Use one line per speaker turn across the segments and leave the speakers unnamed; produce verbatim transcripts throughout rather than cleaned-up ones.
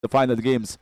the final games.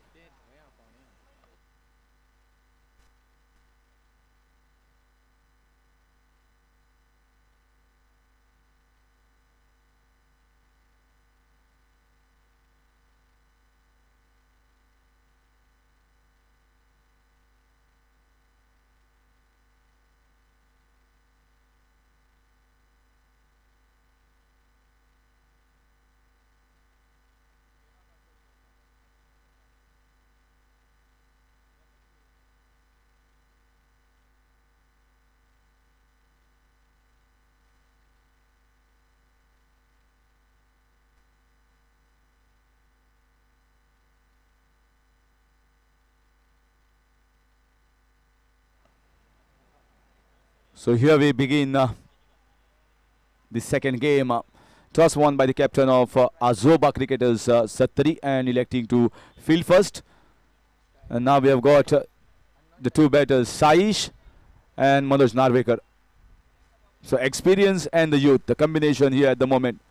So here we begin uh, the second game. Uh, toss won by the captain of uh, Azoba cricketers, uh, Sattari, and electing to field first. And now we have got uh, the two batters, Saish and Manoj Narvekar. So experience and the youth, the combination here at the moment.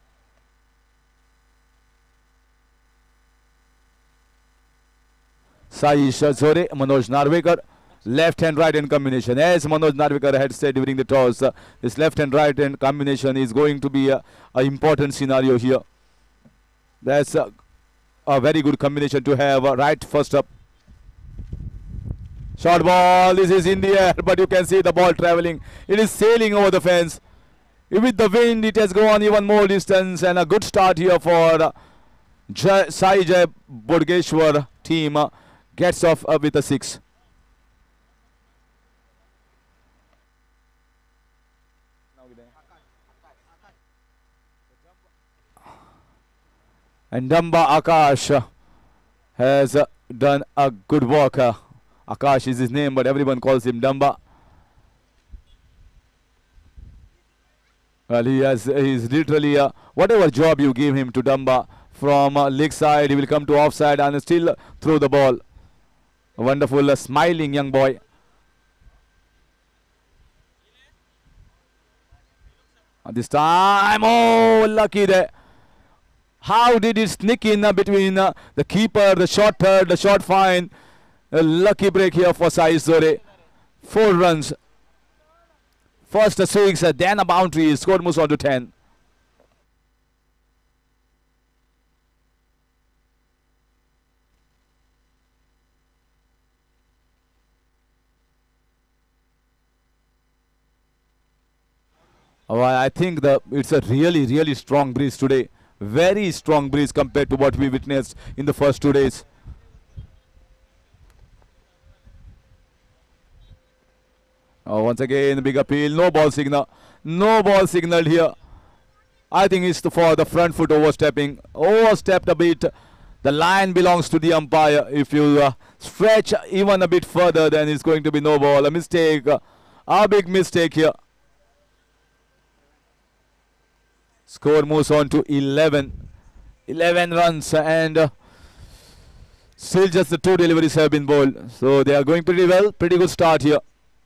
Saish Zore, Manoj Narvekar. Left hand right hand combination. As Manoj Narvekar had said during the toss, uh, this left hand right hand combination is going to be an important scenario here. That's a, a very good combination to have. Uh, right first up. Short ball. This is in the air, but you can see the ball traveling. It is sailing over the fence. With the wind, it has gone even more distance, and a good start here for uh, Jai, Sai Jai Bodgeshwar team. Uh, gets off uh, with a six. And Damba Akash has uh, done a good work. Uh, Akash is his name, but everyone calls him Damba. Well, he has, he's literally, uh, whatever job you give him to Damba, from uh, leg side, he will come to offside and still throw the ball. A wonderful, uh, smiling young boy. And this time, oh, lucky there. How did he sneak in uh, between uh, the keeper, the short third, the short fine? A lucky break here for Sai Zore. Four runs. First a six, uh, then a boundary. Score moves on to ten. Oh, I think the it's a really, really strong breeze today. Very strong breeze compared to what we witnessed in the first two days. Oh, once again, big appeal. No ball signal. No ball signaled here. I think it's the, for the front foot overstepping. Overstepped a bit. The line belongs to the umpire. If you uh, stretch even a bit further, then it's going to be no ball. A mistake. Uh, a big mistake here. Score moves on to eleven. eleven runs, and uh, still just the two deliveries have been bowled. So they are going pretty well. Pretty good start here.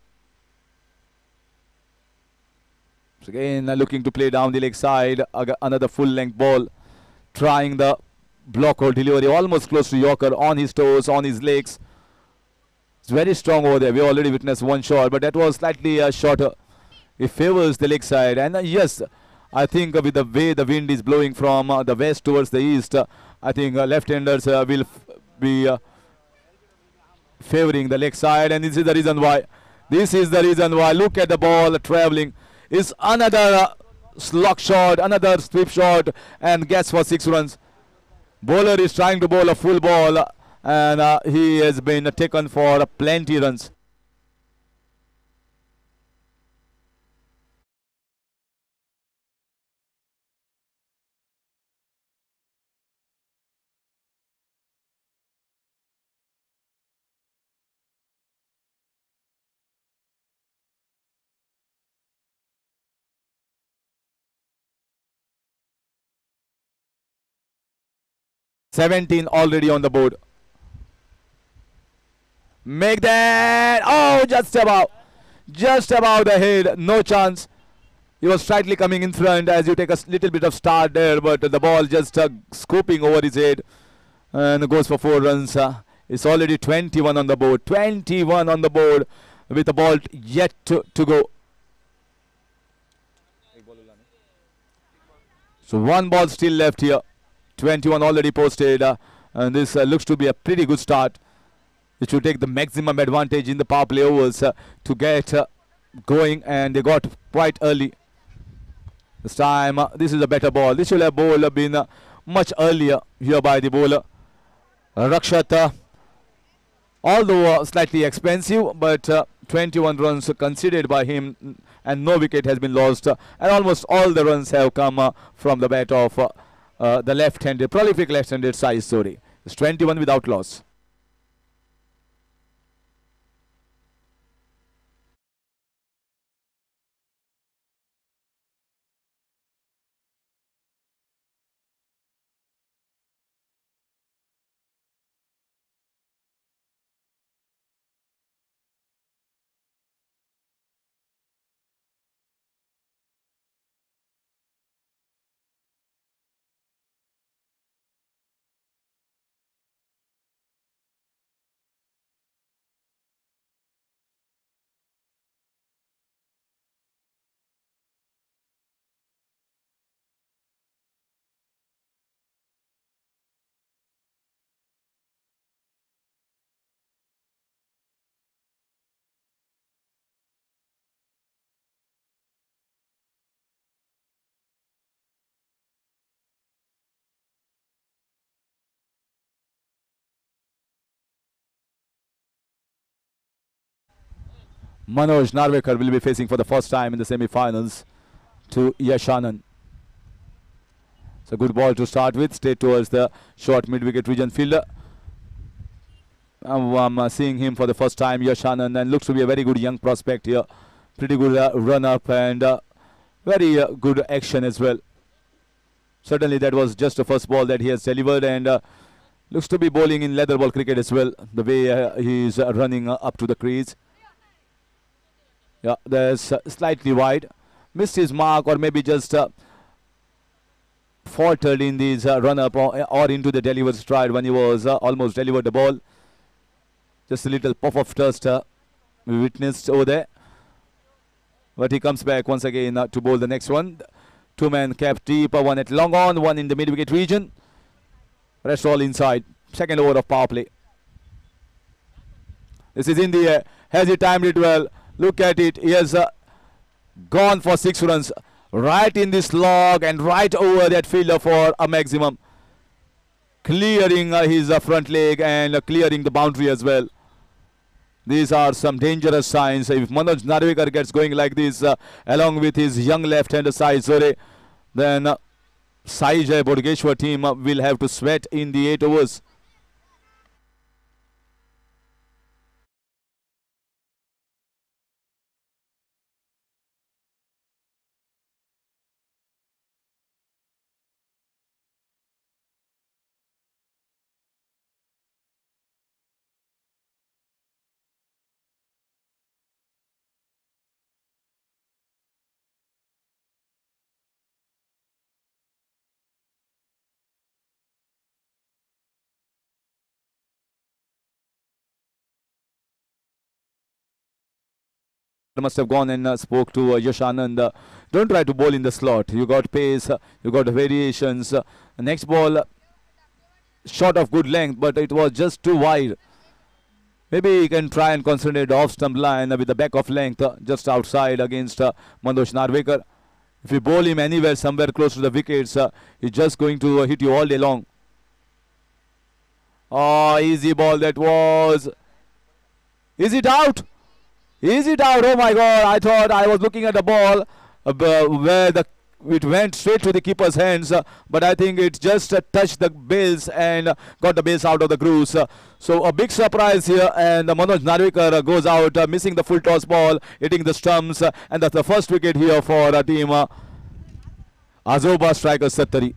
So again, uh, looking to play down the leg side. Uh, another full length ball. Trying the block or delivery. Almost close to Yorker, on his toes, on his legs. It's very strong over there. We already witnessed one shot, but that was slightly uh, shorter. It favors the leg side. And uh, yes, I think uh, with the way the wind is blowing from uh, the west towards the east, uh, I think uh, left-handers uh, will f be uh, favoring the leg side, and this is the reason why. This is the reason why. Look at the ball traveling. It's another uh, slog shot, another sweep shot, and gets for six runs. Bowler is trying to bowl a full ball, uh, and uh, he has been uh, taken for uh, plenty runs. seventeen already on the board. Make that. Oh, just about. Just about ahead. No chance. He was slightly coming in front as you take a little bit of start there, but the ball just uh, scooping over his head. and goes for four runs. Uh, it's already twenty-one on the board. twenty-one on the board with the ball yet to, to go. So one ball still left here. twenty-one already posted. Uh, and this uh, looks to be a pretty good start. It should take the maximum advantage in the power play overs uh, to get uh, going, and they got quite early. This time, uh, this is a better ball. This should have bowler been uh, much earlier here by the bowler. Uh, Rakshat, uh, although uh, slightly expensive, but uh, twenty-one runs considered by him, and no wicket has been lost. Uh, and almost all the runs have come uh, from the bat of uh, uh, the left-handed, prolific left-handed Sai Suri. It's twenty-one without loss. Manoj Narvekar will be facing for the first time in the semi-finals to Yash Anand. It's a good ball to start with, straight towards the short mid-wicket region fielder. Um, I'm uh, seeing him for the first time, Yash Anand, and looks to be a very good young prospect here. Pretty good uh, run-up and uh, very uh, good action as well. Certainly that was just the first ball that he has delivered, and uh, looks to be bowling in leather ball cricket as well, the way uh, he is uh, running uh, up to the crease. Yeah, there's uh, slightly wide. Missed his mark, or maybe just uh, faltered in this uh, run-up or, or into the delivered stride when he was uh, almost delivered the ball. Just a little puff of dust uh, we witnessed over there. But he comes back once again uh, to bowl the next one. Two-man cap deep, uh, one at long on, one in the mid-wicket region. Rest all inside. Second over of power play. This is in the air. Has he timed it well? Look at it. He has uh, gone for six runs. Right in this log and right over that fielder for a maximum. Clearing uh, his uh, front leg and uh, clearing the boundary as well. These are some dangerous signs. If Manoj Narvekar gets going like this, uh, along with his young left-hander Sai Suri, then uh, Sai Jai Bodgeshwar team uh, will have to sweat in the eight overs. Must have gone and uh, spoke to uh, Yash Anand. Uh, don't try to bowl in the slot. You got pace, uh, you got variations. Uh, next ball, uh, shot of good length, but it was just too wide. Maybe you can try and concentrate off stump line uh, with the back of length uh, just outside against uh, Manoj Narvekar. If you bowl him anywhere, somewhere close to the wickets, uh, he's just going to uh, hit you all day long. Oh, easy ball that was. Is it out? Is it out? Oh my God! I thought I was looking at the ball uh, where the it went straight to the keeper's hands, uh, but I think it just uh, touched the bales and uh, got the bales out of the grooves. Uh, so a big surprise here, and uh, Manoj Narvekar uh, goes out, uh, missing the full toss ball, hitting the stumps, uh, and that's the first wicket here for uh, team uh, Azoba striker Sattari.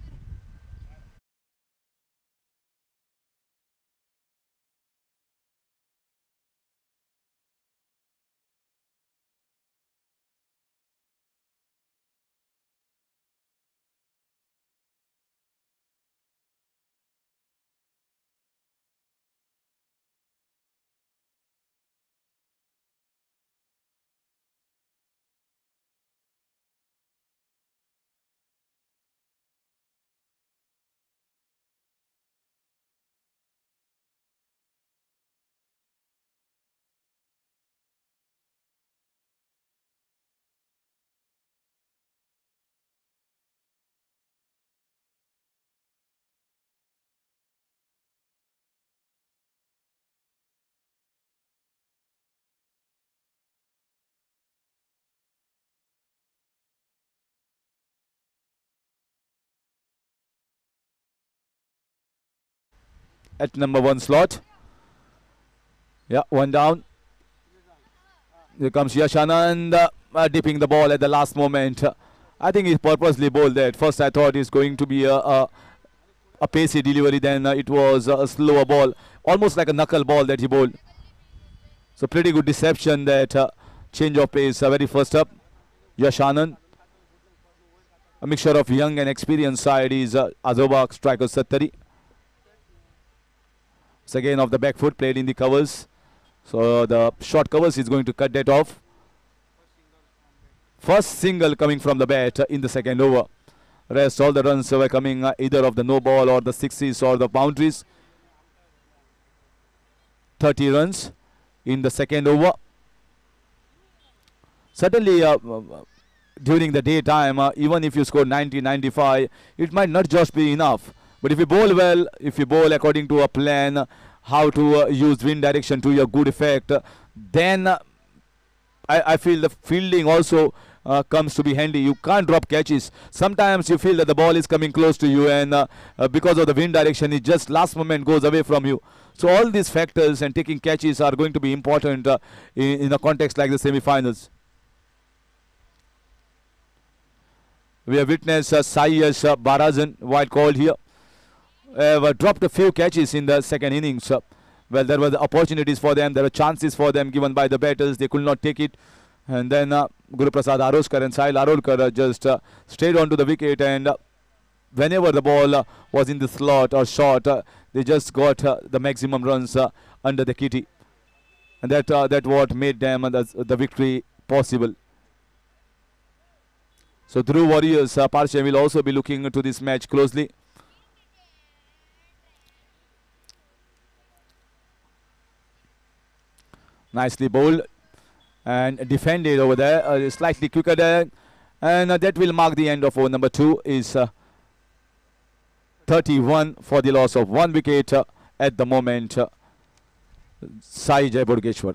at number one slot. Yeah, one down. Here comes Yash Anand, uh, uh, dipping the ball at the last moment. Uh, I think he purposely bowled that. First I thought it's going to be a, a, a pacey delivery, then uh, it was a slower ball, almost like a knuckle ball that he bowled. So pretty good deception, that uh, change of pace. Uh, very first up, Yash Anand. A mixture of young and experienced side is uh, Azobak, striker Sattari. It's again off the back foot, played in the covers. So the short covers is going to cut that off. First single coming from the bat uh, in the second over. Rest all the runs were coming uh, either of the no ball or the sixes or the boundaries. thirty runs in the second over. Certainly uh, during the daytime, uh, even if you score ninety, ninety-five, it might not just be enough. But if you bowl well, if you bowl according to a plan, how to uh, use wind direction to your good effect, uh, then uh, I, I feel the fielding also uh, comes to be handy. You can't drop catches. Sometimes you feel that the ball is coming close to you, and uh, uh, because of the wind direction, it just last moment goes away from you. So all these factors and taking catches are going to be important uh, in, in a context like the semi-finals. We have witnessed uh, Sai Yash uh, Barajan, wide called here. Uh, dropped a few catches in the second innings. Uh, well, there were the opportunities for them. There were chances for them given by the batters. They could not take it. And then uh, Guru Prasad Aroskar and Sahil Arolkar uh, just uh, stayed onto the wicket. And uh, whenever the ball uh, was in the slot or short, uh, they just got uh, the maximum runs uh, under the kitty. And that uh, that what made them uh, the, the victory possible. So Dhruv Warriors, uh, Parsha will also be looking into this match closely. Nicely bowled and defended over there, uh, slightly quicker there. And uh, that will mark the end of over number two. Is uh, thirty-one for the loss of one wicket uh, at the moment. Uh, Sai Jayapurgeshwar.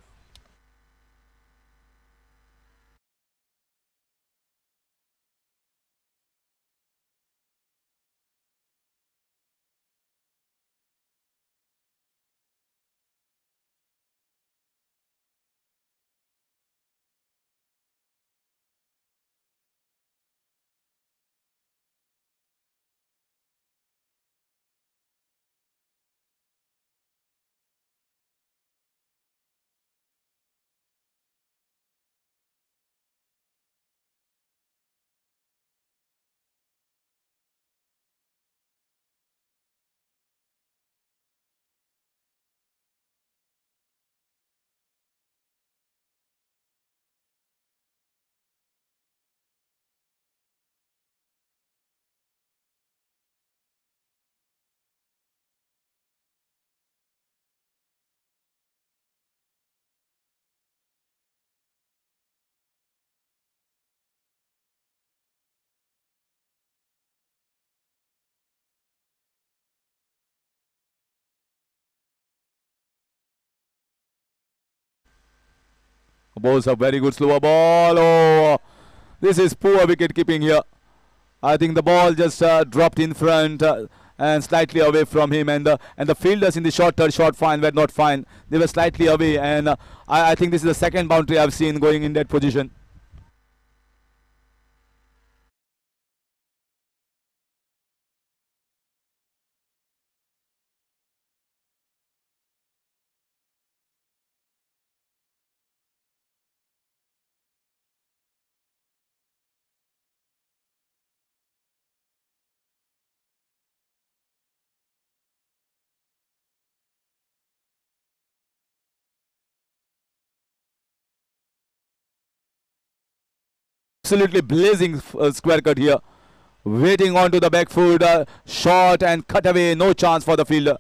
Bowls a very good slower ball. Oh, this is poor wicket keeping here. I think the ball just uh, dropped in front uh, and slightly away from him, and the and the fielders in the short third short fine were not fine. They were slightly away, and uh, I, I think this is the second boundary I've seen going in that position. Absolutely blazing uh, square cut here, waiting onto the back foot, uh, short and cut away, no chance for the fielder.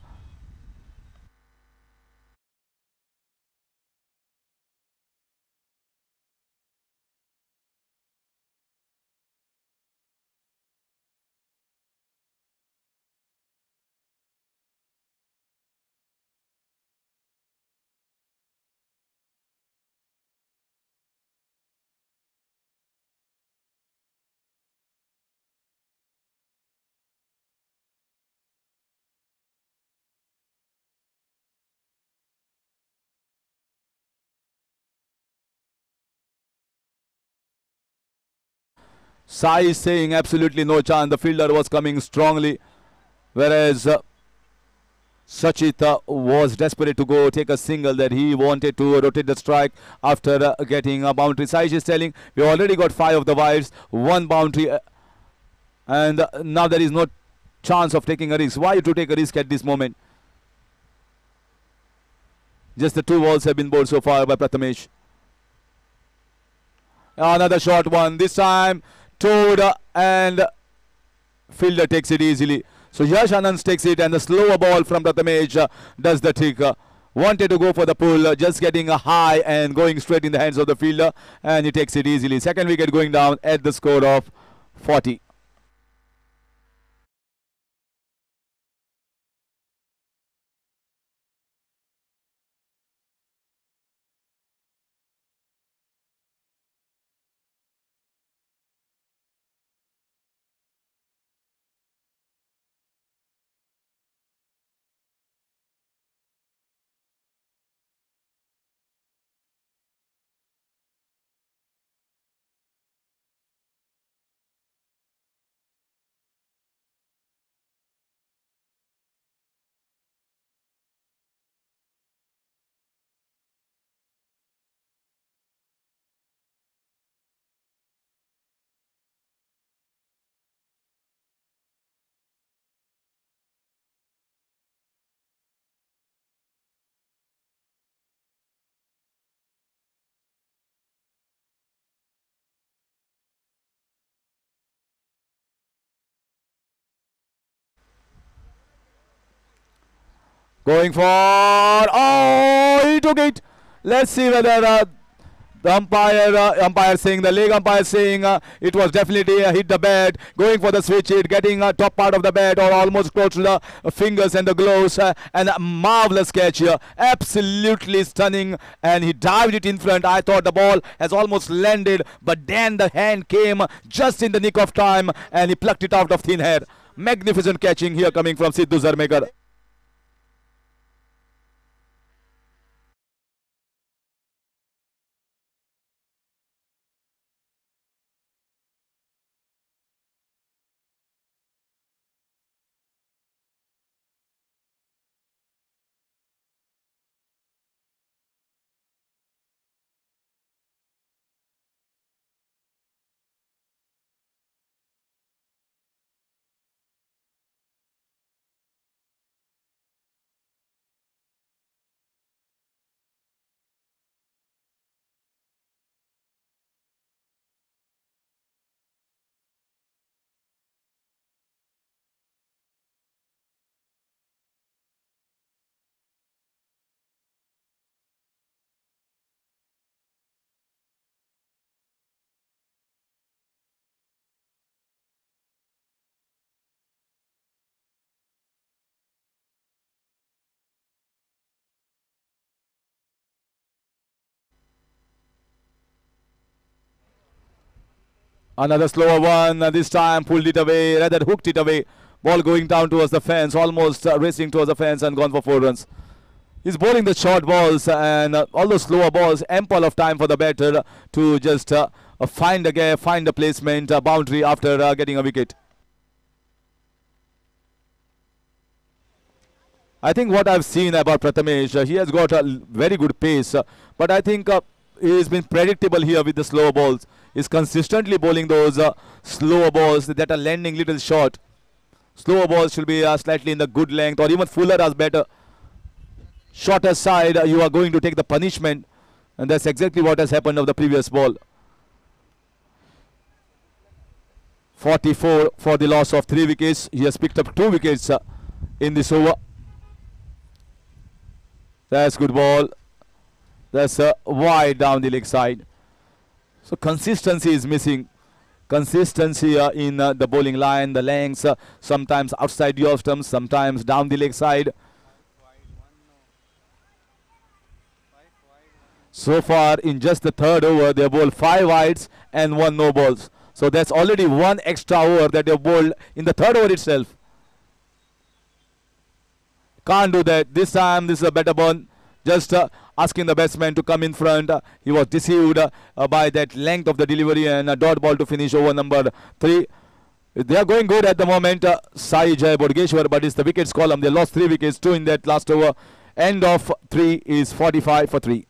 Sai is saying absolutely no chance. The fielder was coming strongly, whereas uh, Sachit uh, was desperate to go take a single, that he wanted to rotate the strike after uh, getting a boundary. Sai is telling we already got five of the wides, one boundary, uh, and uh, now there is no chance of taking a risk. Why to take a risk at this moment? Just the two balls have been bowled so far by Prathamesh. Another short one. This time Toad uh, and fielder takes it easily. So Yash Anand takes it, and the slower ball from Prathamesh uh, does the trick. Uh, wanted to go for the pull, uh, just getting a high and going straight in the hands of the fielder, and he takes it easily. Second wicket going down at the score of forty. Going for, oh, he took it. Let's see whether uh, the umpire, uh, umpire saying, the leg umpire saying uh, it was definitely uh, hit the bat. Going for the switch hit, getting uh, top part of the bat or almost close to the uh, fingers and the gloves. Uh, and a marvelous catch here. Absolutely stunning. And he dived it in front. I thought the ball has almost landed, but then the hand came just in the nick of time and he plucked it out of thin air. Magnificent catching here coming from Sidhu Zarmekar. Another slower one, uh, this time pulled it away, rather hooked it away. Ball going down towards the fence, almost uh, racing towards the fence and gone for four runs. He's bowling the short balls and uh, all those slower balls, ample of time for the batter to just uh, uh, find a gap, find a placement, uh, boundary after uh, getting a wicket. I think what I've seen about Prathamesh, uh, he has got a very good pace, uh, but I think uh, he has been predictable here with the slower balls. He's consistently bowling those uh, slower balls that are landing little short. Slower balls should be uh, slightly in the good length, or even fuller as better. Shorter side, uh, you are going to take the punishment, and that's exactly what has happened of the previous ball. forty-four for the loss of three wickets. He has picked up two wickets uh, in this over. That's good ball. That's uh, wide down the leg side. So consistency is missing. Consistency uh, in uh, the bowling line, the lengths, uh, sometimes outside the off stumps, sometimes down the leg side. So far in just the third over, they bowled five wides and one no balls. So that's already one extra over that they bowled in the third over itself. Can't do that. This time this is a better burn. Just uh, asking the batsman to come in front. Uh, he was deceived uh, by that length of the delivery, and a dot ball to finish over number three. They are going good at the moment, uh, Sai Jai Bodgeshwar, but it's the wickets column. They lost three wickets, two in that last over. End of three is forty-five for three.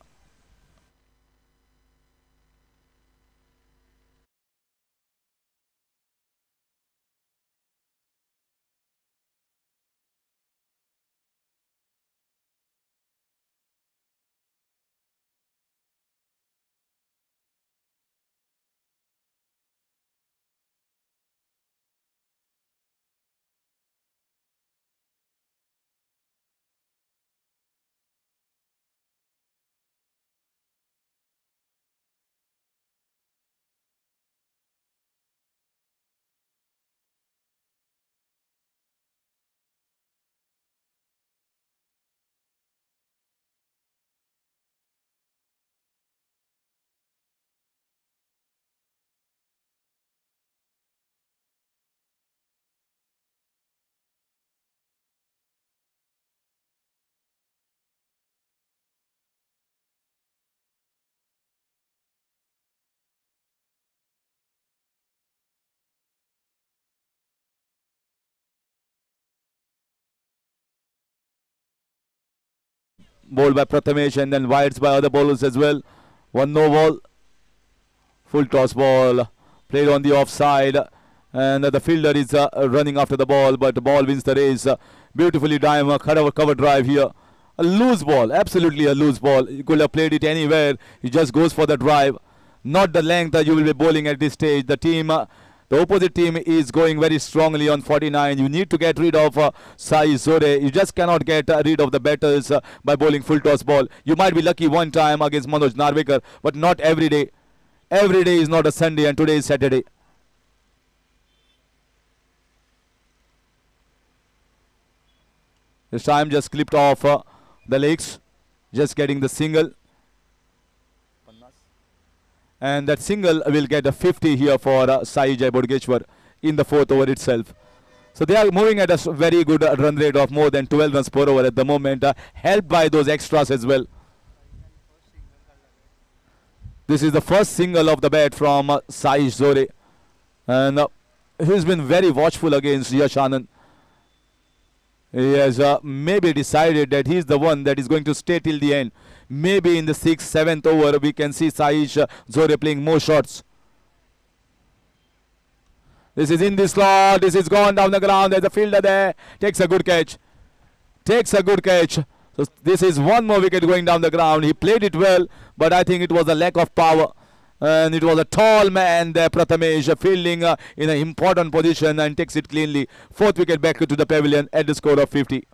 Bowled by Prathamesh and then wides by other bowlers as well. One no ball. Full toss ball played on the offside, and uh, the fielder is uh, running after the ball, but the ball wins the race. Uh, beautifully done, uh, cover, cover drive here. A loose ball, absolutely a loose ball. You could have played it anywhere. He just goes for the drive, not the length that you will be bowling at this stage. The team, uh, the opposite team is going very strongly on forty-nine. You need to get rid of uh, Sai Zore. You just cannot get uh, rid of the batters uh, by bowling full toss ball. You might be lucky one time against Manoj Narvekar, but not every day. Every day is not a Sunday, and today is Saturday. This time just clipped off uh, the legs, just getting the single. And that single will get a fifty here for uh, Sai Jai Bodgeshwar in the fourth over itself. So they are moving at a very good uh, run rate of more than twelve runs per over at the moment, uh, helped by those extras as well. This is the first single of the bat from uh, Sai Zore. And uh, he's been very watchful against Yash Anand. He has uh, maybe decided that he's the one that is going to stay till the end. Maybe in the sixth, seventh over, we can see Sai Zore playing more shots. This is in the slot. This is gone down the ground. There's a fielder there. Takes a good catch. Takes a good catch. So this is one more wicket going down the ground. He played it well, but I think it was a lack of power. And it was a tall man there, Prathamesh, fielding uh, in an important position and takes it cleanly. Fourth wicket back to the pavilion at the score of fifty.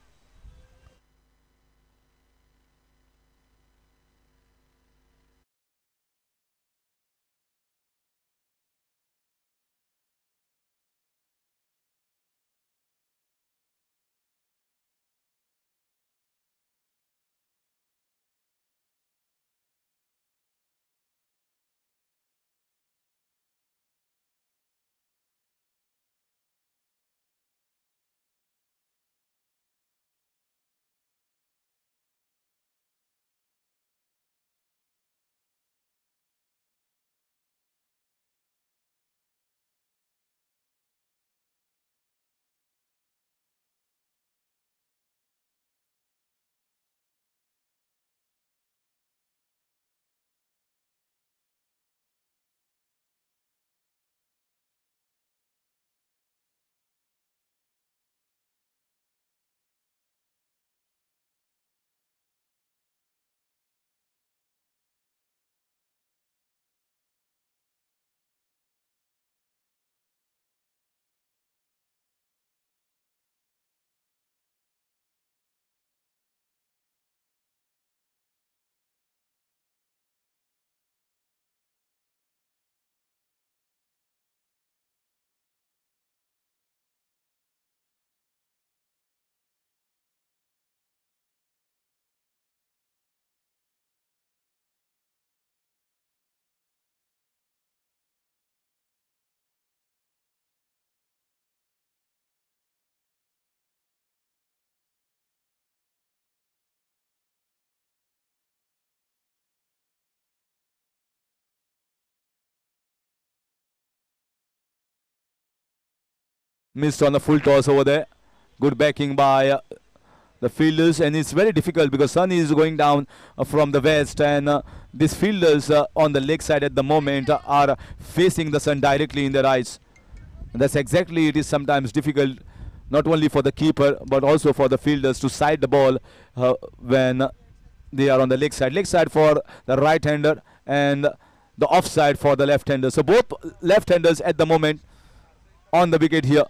missed on the full toss over there. Good backing by uh, the fielders, and it's very difficult because sun is going down uh, from the west, and uh, these fielders uh, on the leg side at the moment uh, are facing the sun directly in their eyes. And that's exactly it is sometimes difficult, not only for the keeper but also for the fielders to side the ball uh, when uh, they are on the leg side. Leg side for the right hander and the offside for the left hander. So both left handers at the moment on the wicket here.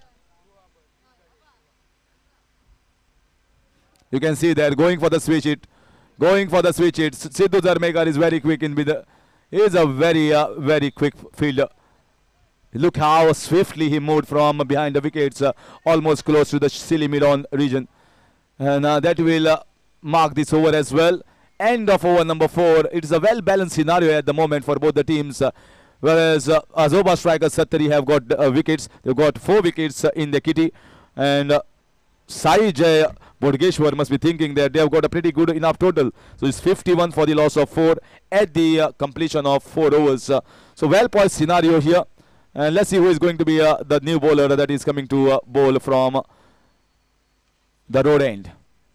You can see they're going for the switch it. Going for the switch it. Sidhu Dharmekar is very quick in with the. He is a very, uh, very quick fielder. Look how swiftly he moved from behind the wickets, uh, almost close to the silly mid-on region. And uh, that will uh, mark this over as well. End of over number four. It's a well-balanced scenario at the moment for both the teams. Uh, whereas uh, Azoba strikers Sattari have got uh, wickets. They've got four wickets uh, in the kitty. And uh, Sai Jay Bodgeshwar must be thinking that they have got a pretty good enough total. So it's fifty-one for the loss of four at the uh, completion of four overs. Uh, so well-poised scenario here. And let's see who is going to be uh, the new bowler that is coming to uh, bowl from uh, the road end.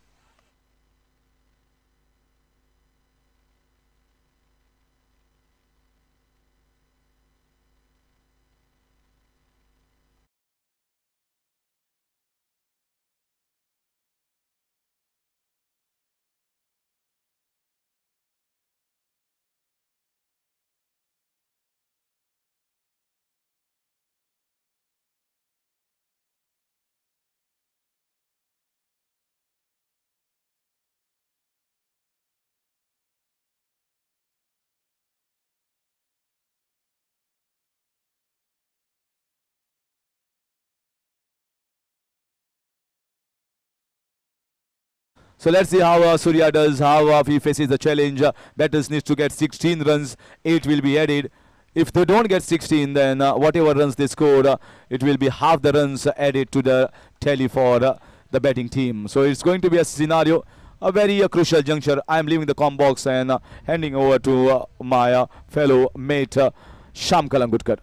So let's see how uh, Surya does, how uh, he faces the challenge. Uh, batters needs to get sixteen runs, eight will be added. If they don't get sixteen, then uh, whatever runs they scored, uh, it will be half the runs added to the tally for uh, the batting team. So it's going to be a scenario, a very uh, crucial juncture. I'm leaving the com box and uh, handing over to uh, my uh, fellow mate, uh, Sham Kalangutkar.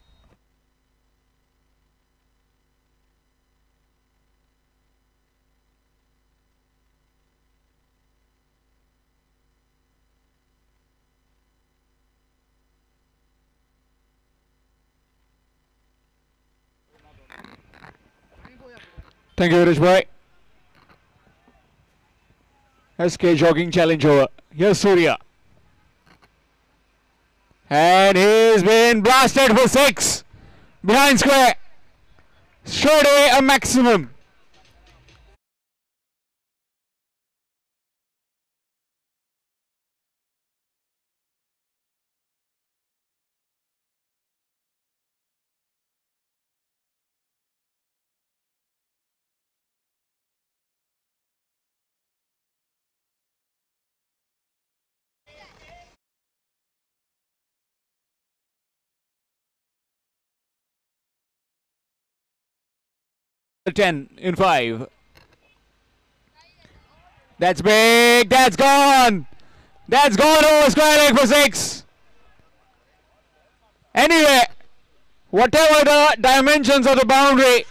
Thank you, Rich Bhai. S K jogging challenge over. Here's Surya. And he's been blasted for six. Behind square. Straight away a maximum. ten in five. That's big. That's gone. That's gone over square leg for six. Anyway, whatever the dimensions of the boundary,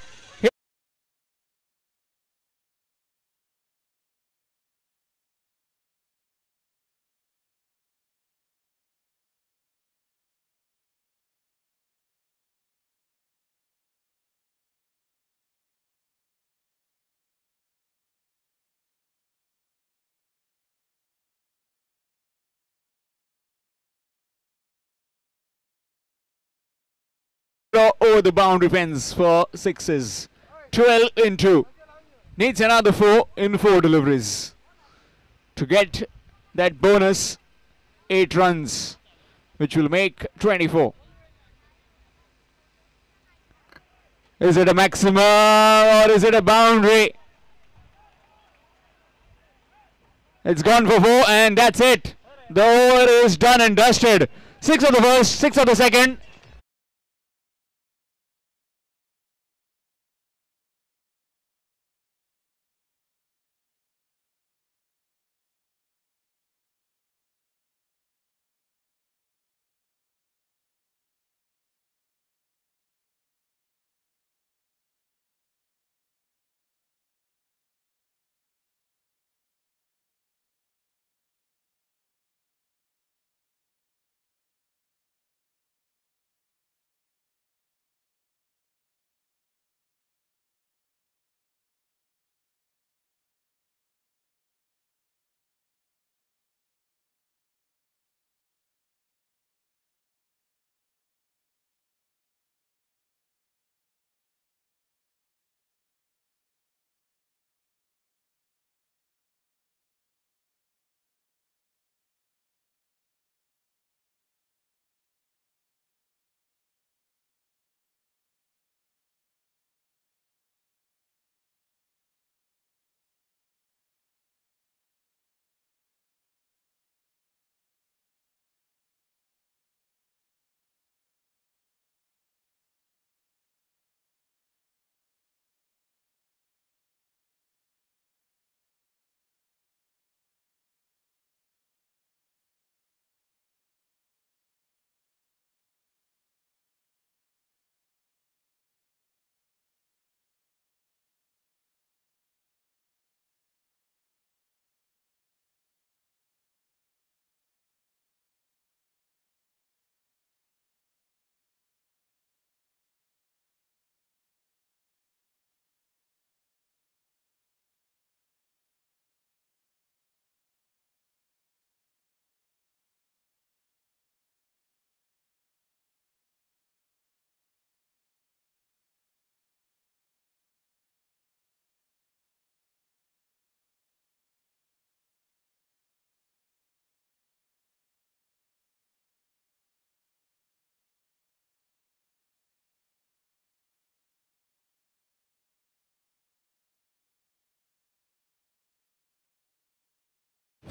over the boundary fence for sixes. twelve in two. Needs another four in four deliveries to get that bonus eight runs, which will make twenty-four. Is it a maximum or is it a boundary? It's gone for four and that's it. The over is done and dusted. Six of the first, six of the second.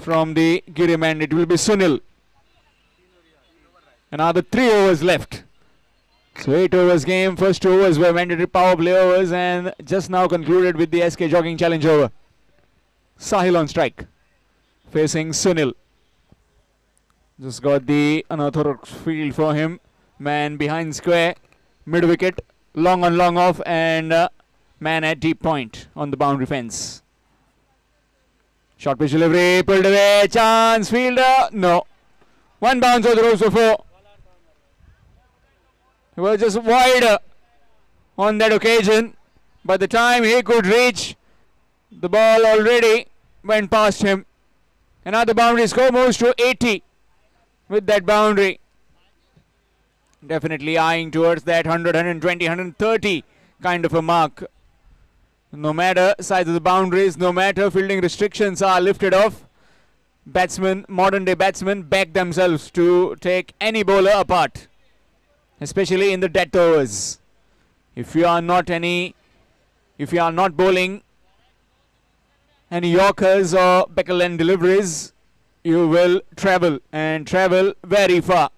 from the Giriman. It will be Sunil. Another three overs left. So eight overs game. First two overs were mandatory power play overs and just now concluded with the S K Jogging Challenge over. Sahil on strike. Facing Sunil. Just got the unorthodox field for him. Man behind square. Mid wicket. Long on long off and uh, man at deep point on the boundary fence. Short pitch delivery. Pulled away. Chance. Fielder. No. One bounce of the ropes for four. He was just wide on that occasion. By the time he could reach, the ball already went past him. Another boundary score moves to eighty with that boundary. Definitely eyeing towards that one hundred, one twenty, one thirty kind of a mark. No matter size of the boundaries, no matter fielding restrictions are lifted off, batsmen, modern day batsmen back themselves to take any bowler apart. Especially in the death overs. If you are not any, if you are not bowling any Yorkers or Beckle end deliveries, you will travel and travel very far.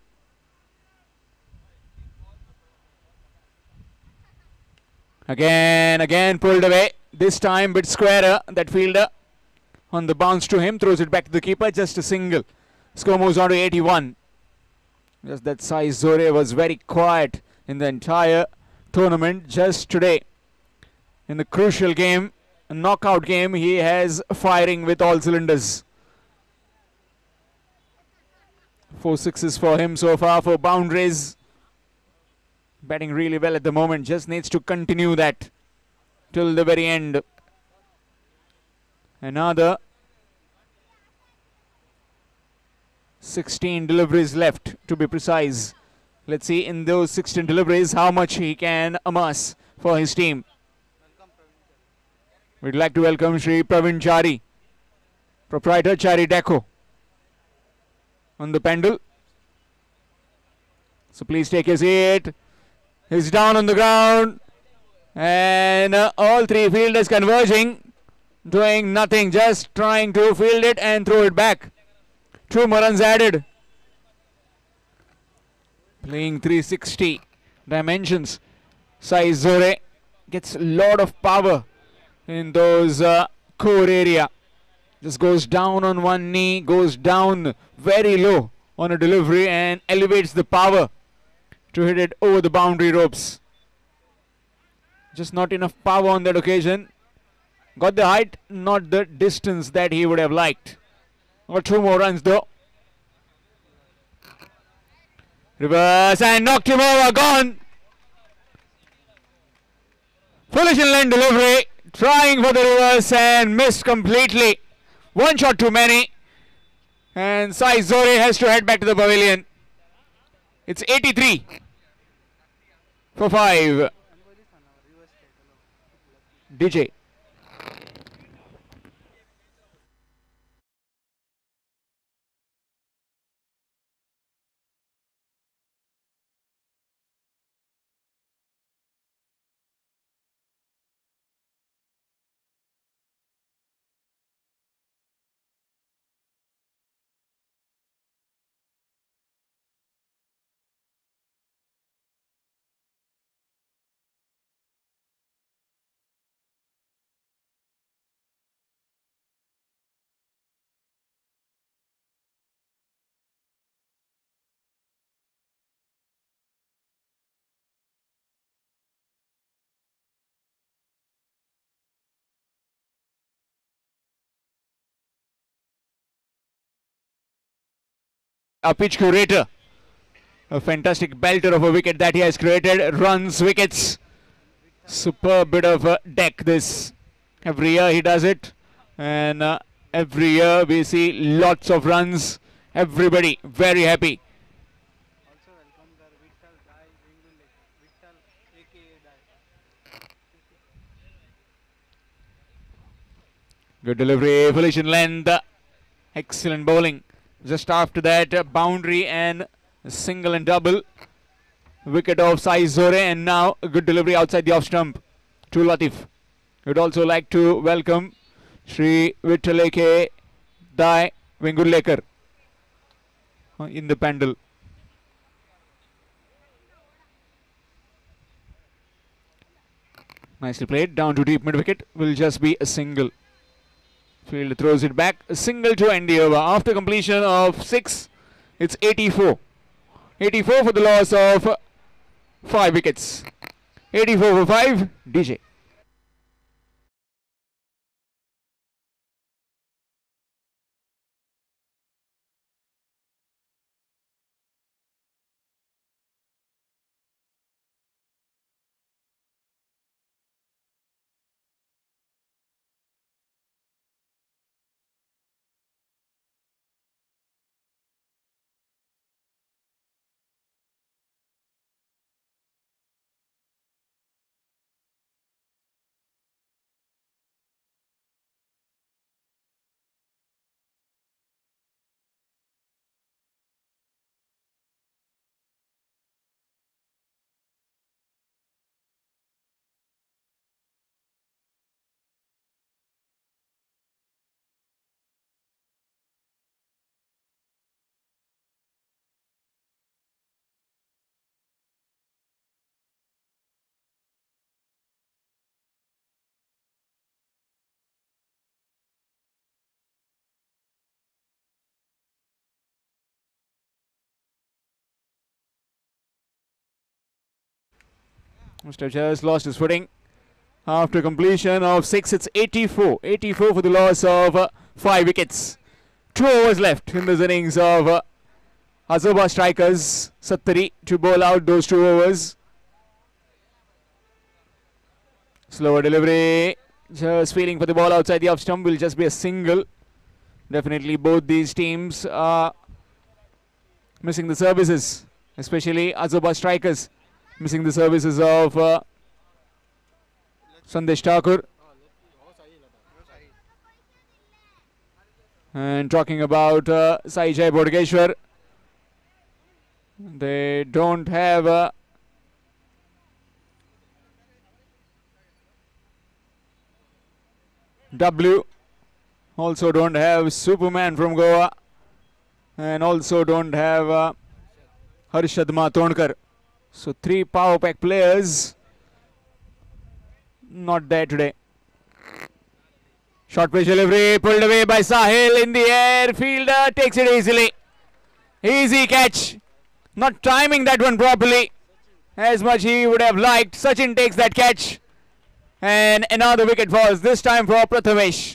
Again, again pulled away. This time bit squarer. That fielder on the bounce to him throws it back to the keeper. Just a single. Score moves on to eighty-one. Just that Sai Zore was very quiet in the entire tournament. Just today, in the crucial game, a knockout game, he has firing with all cylinders. Four sixes for him so far, for boundaries. Batting really well at the moment. Just needs to continue that till the very end. Another sixteen deliveries left, to be precise. Let's see in those sixteen deliveries how much he can amass for his team. We'd like to welcome Shri Praveen Chari, proprietor Chari Deco, on the pendle. So please take your seat. He's down on the ground. And uh, all three fielders converging, doing nothing, just trying to field it and throw it back. Two more runs added. Playing three sixty dimensions. Sai Zore gets a lot of power in those uh, core area. Just goes down on one knee, goes down very low on a delivery and elevates the power to hit it over the boundary ropes. Just not enough power on that occasion. Got the height, not the distance that he would have liked. Got two more runs though. Reverse and knocked him over, gone. Foolish inland delivery, trying for the reverse and missed completely. One shot too many. And Sai Zore has to head back to the pavilion. It's eighty-three for five. D J. A pitch curator, a fantastic belter of a wicket that he has created. Runs, wickets, superb bit of a deck this. Every year he does it, and uh, every year we see lots of runs. Everybody very happy.
Also welcome the Vittal Dai Ringule, Vittal aka Dai.
Good delivery, foolish in length, excellent bowling. Just after that, uh, boundary and single and double. Wicket of Sai Zore, and now a good delivery outside the off stump to Latif. We'd also like to welcome Shri Vittal aka Dai Vengurlekar uh, in the Pendle. Nicely played. Down to deep mid wicket. Will just be a single. Field throws it back. A single to end the over. After completion of six, it's eighty-four. eighty-four for the loss of five wickets. eighty-four for five. D J. Must have just lost his footing. After completion of six, it's eighty-four. eighty-four for the loss of uh, five wickets. Two overs left in this innings of uh, Azoba strikers. Sattari to bowl out those two overs. Slower delivery. Just feeling for the ball outside the off stump. Will just be a single. Definitely both these teams are missing the services. Especially Azoba strikers missing the services of uh, Sandesh Thakur. And talking about uh, Sai Jai Bodgeshwar, they don't have uh, W, also don't have Superman from Goa, and also don't have uh, Harshad Matondkar. So three power pack players not there today. Short pitch delivery pulled away by Sahil in the air. Fielder takes it easily. Easy catch. Not timing that one properly as much he would have liked. Sachin takes that catch. And another wicket falls, this time for Prathamesh.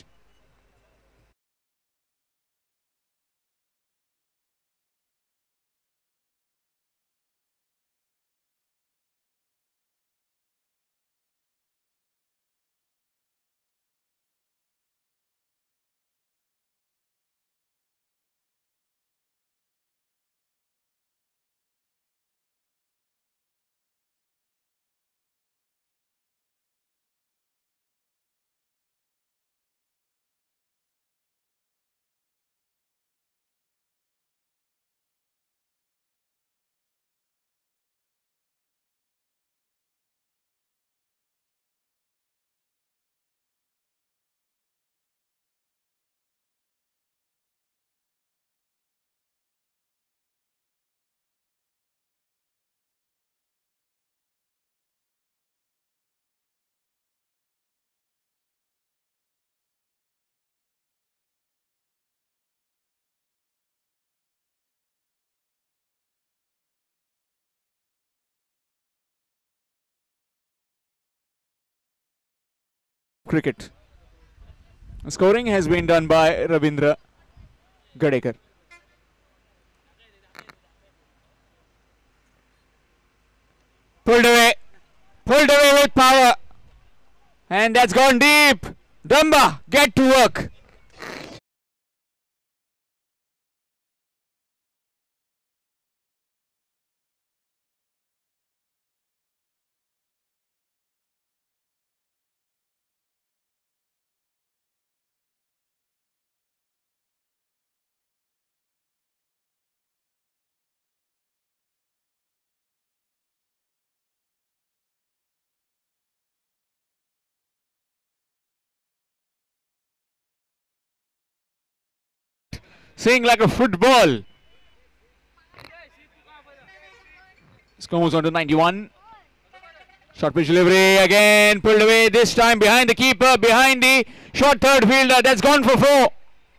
Cricket. Scoring has been done by Ravindra Gadekar. Pulled away. Pulled away with power. And that's gone deep. Damba, get to work. Swing like a football. Score moves on to ninety-one. Short pitch delivery again, pulled away, this time behind the keeper, behind the short third fielder. That's gone for four.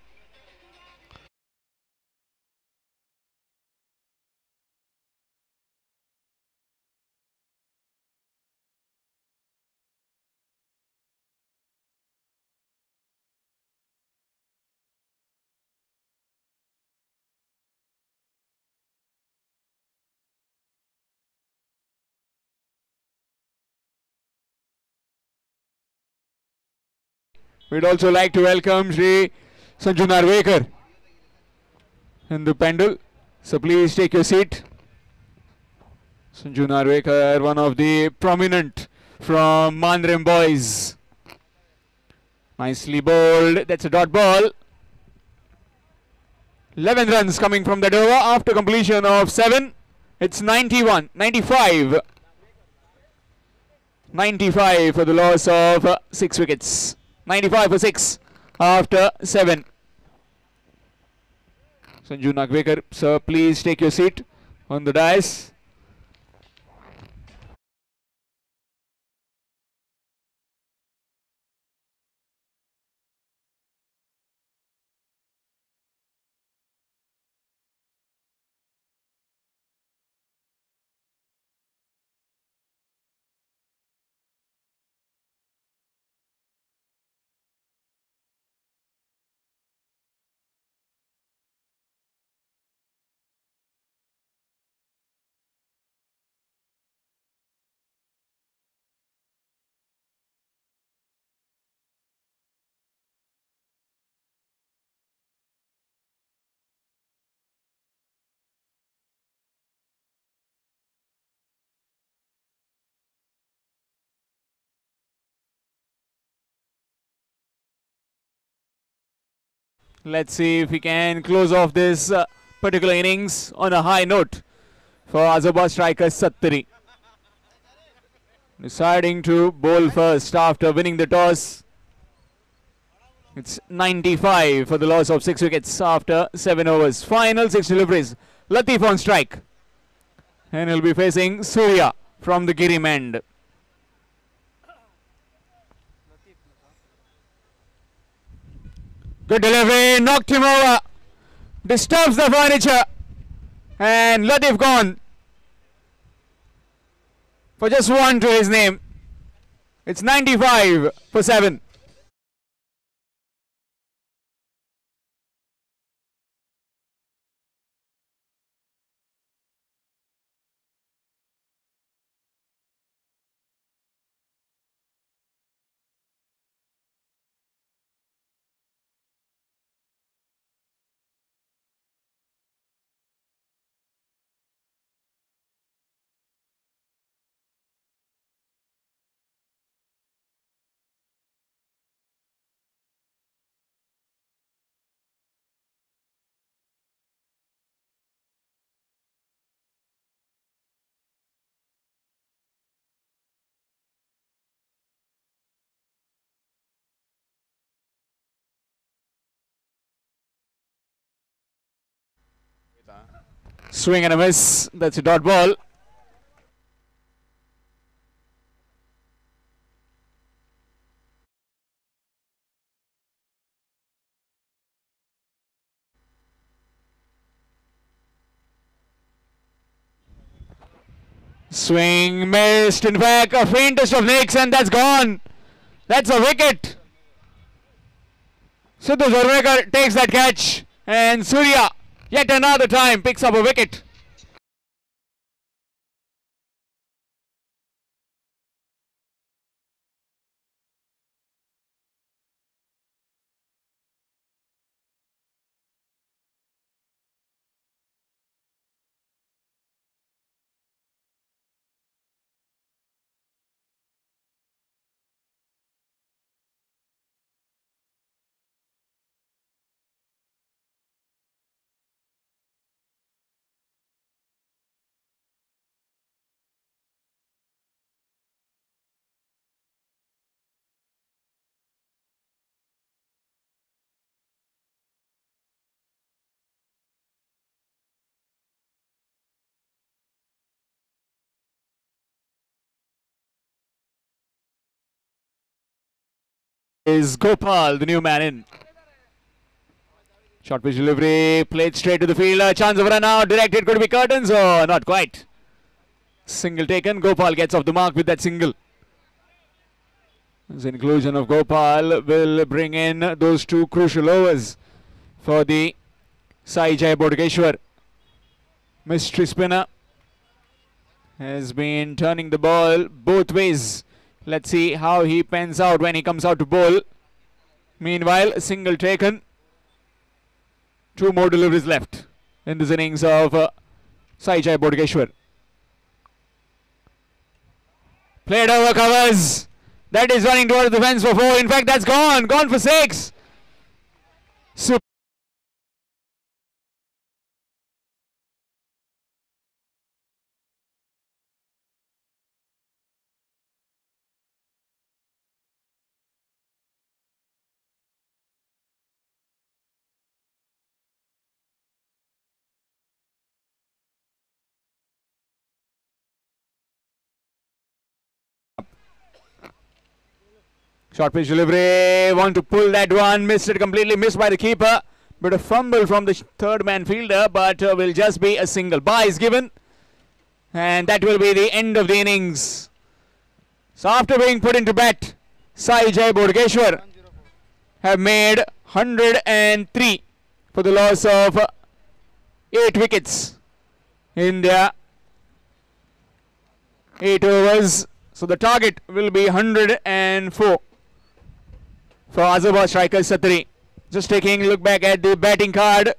We'd also like to welcome Shri Sanju Narvekar in the pendle. So please take your seat. Sanju Narvekar, one of the prominent from Mandrem boys. Nicely bowled. That's a dot ball. eleven runs coming from that over after completion of seven. It's ninety-one, ninety-five. ninety-five for the loss of uh, six wickets. ninety-five for six after seven. Sanju Narvekar, sir, please take your seat on the dais. Let's see if we can close off this uh, particular innings on a high note for Azabah striker Sattari. Deciding to bowl first after winning the toss. It's ninety-five for the loss of six wickets after seven overs. Final six deliveries. Latif on strike. And he'll be facing Surya from the Girim end. Good delivery, knocked him over. Disturbs the furniture. And Latif gone. For just one to his name. It's ninety-five for seven. Swing and a miss. That's a dot ball. Swing missed. In fact, a faintest of legs, and that's gone. That's a wicket. Sidhu Zarvekar takes that catch, and Surya yet another time picks up a wicket. is Gopal, the new man in. Short pitch delivery, played straight to the fielder. Chance of run out, directed, could be curtains. Oh, not quite. Single taken. Gopal gets off the mark with that single. This inclusion of Gopal will bring in those two crucial overs for the Sai Jai Bodhgeshwar. Mystery spinner has been turning the ball both ways. Let's see how he pans out when he comes out to bowl. Meanwhile, a single taken. Two more deliveries left in this innings of uh, Sai Jai Bodhgeshwar. Played over covers. That is running towards the fence for four. In fact, that's gone. Gone for six. Super. Short pitch delivery, want to pull that one, missed it completely, missed by the keeper. But a fumble from the third man fielder, but uh, will just be a single. Bye is given, and that will be the end of the innings. So after being put into bat, Sai Jai Bodhgeshwar have made one hundred three for the loss of uh, eight wickets in their eight overs. So the target will be one hundred four. For Azabah striker Satri. Just taking a look back at the batting card.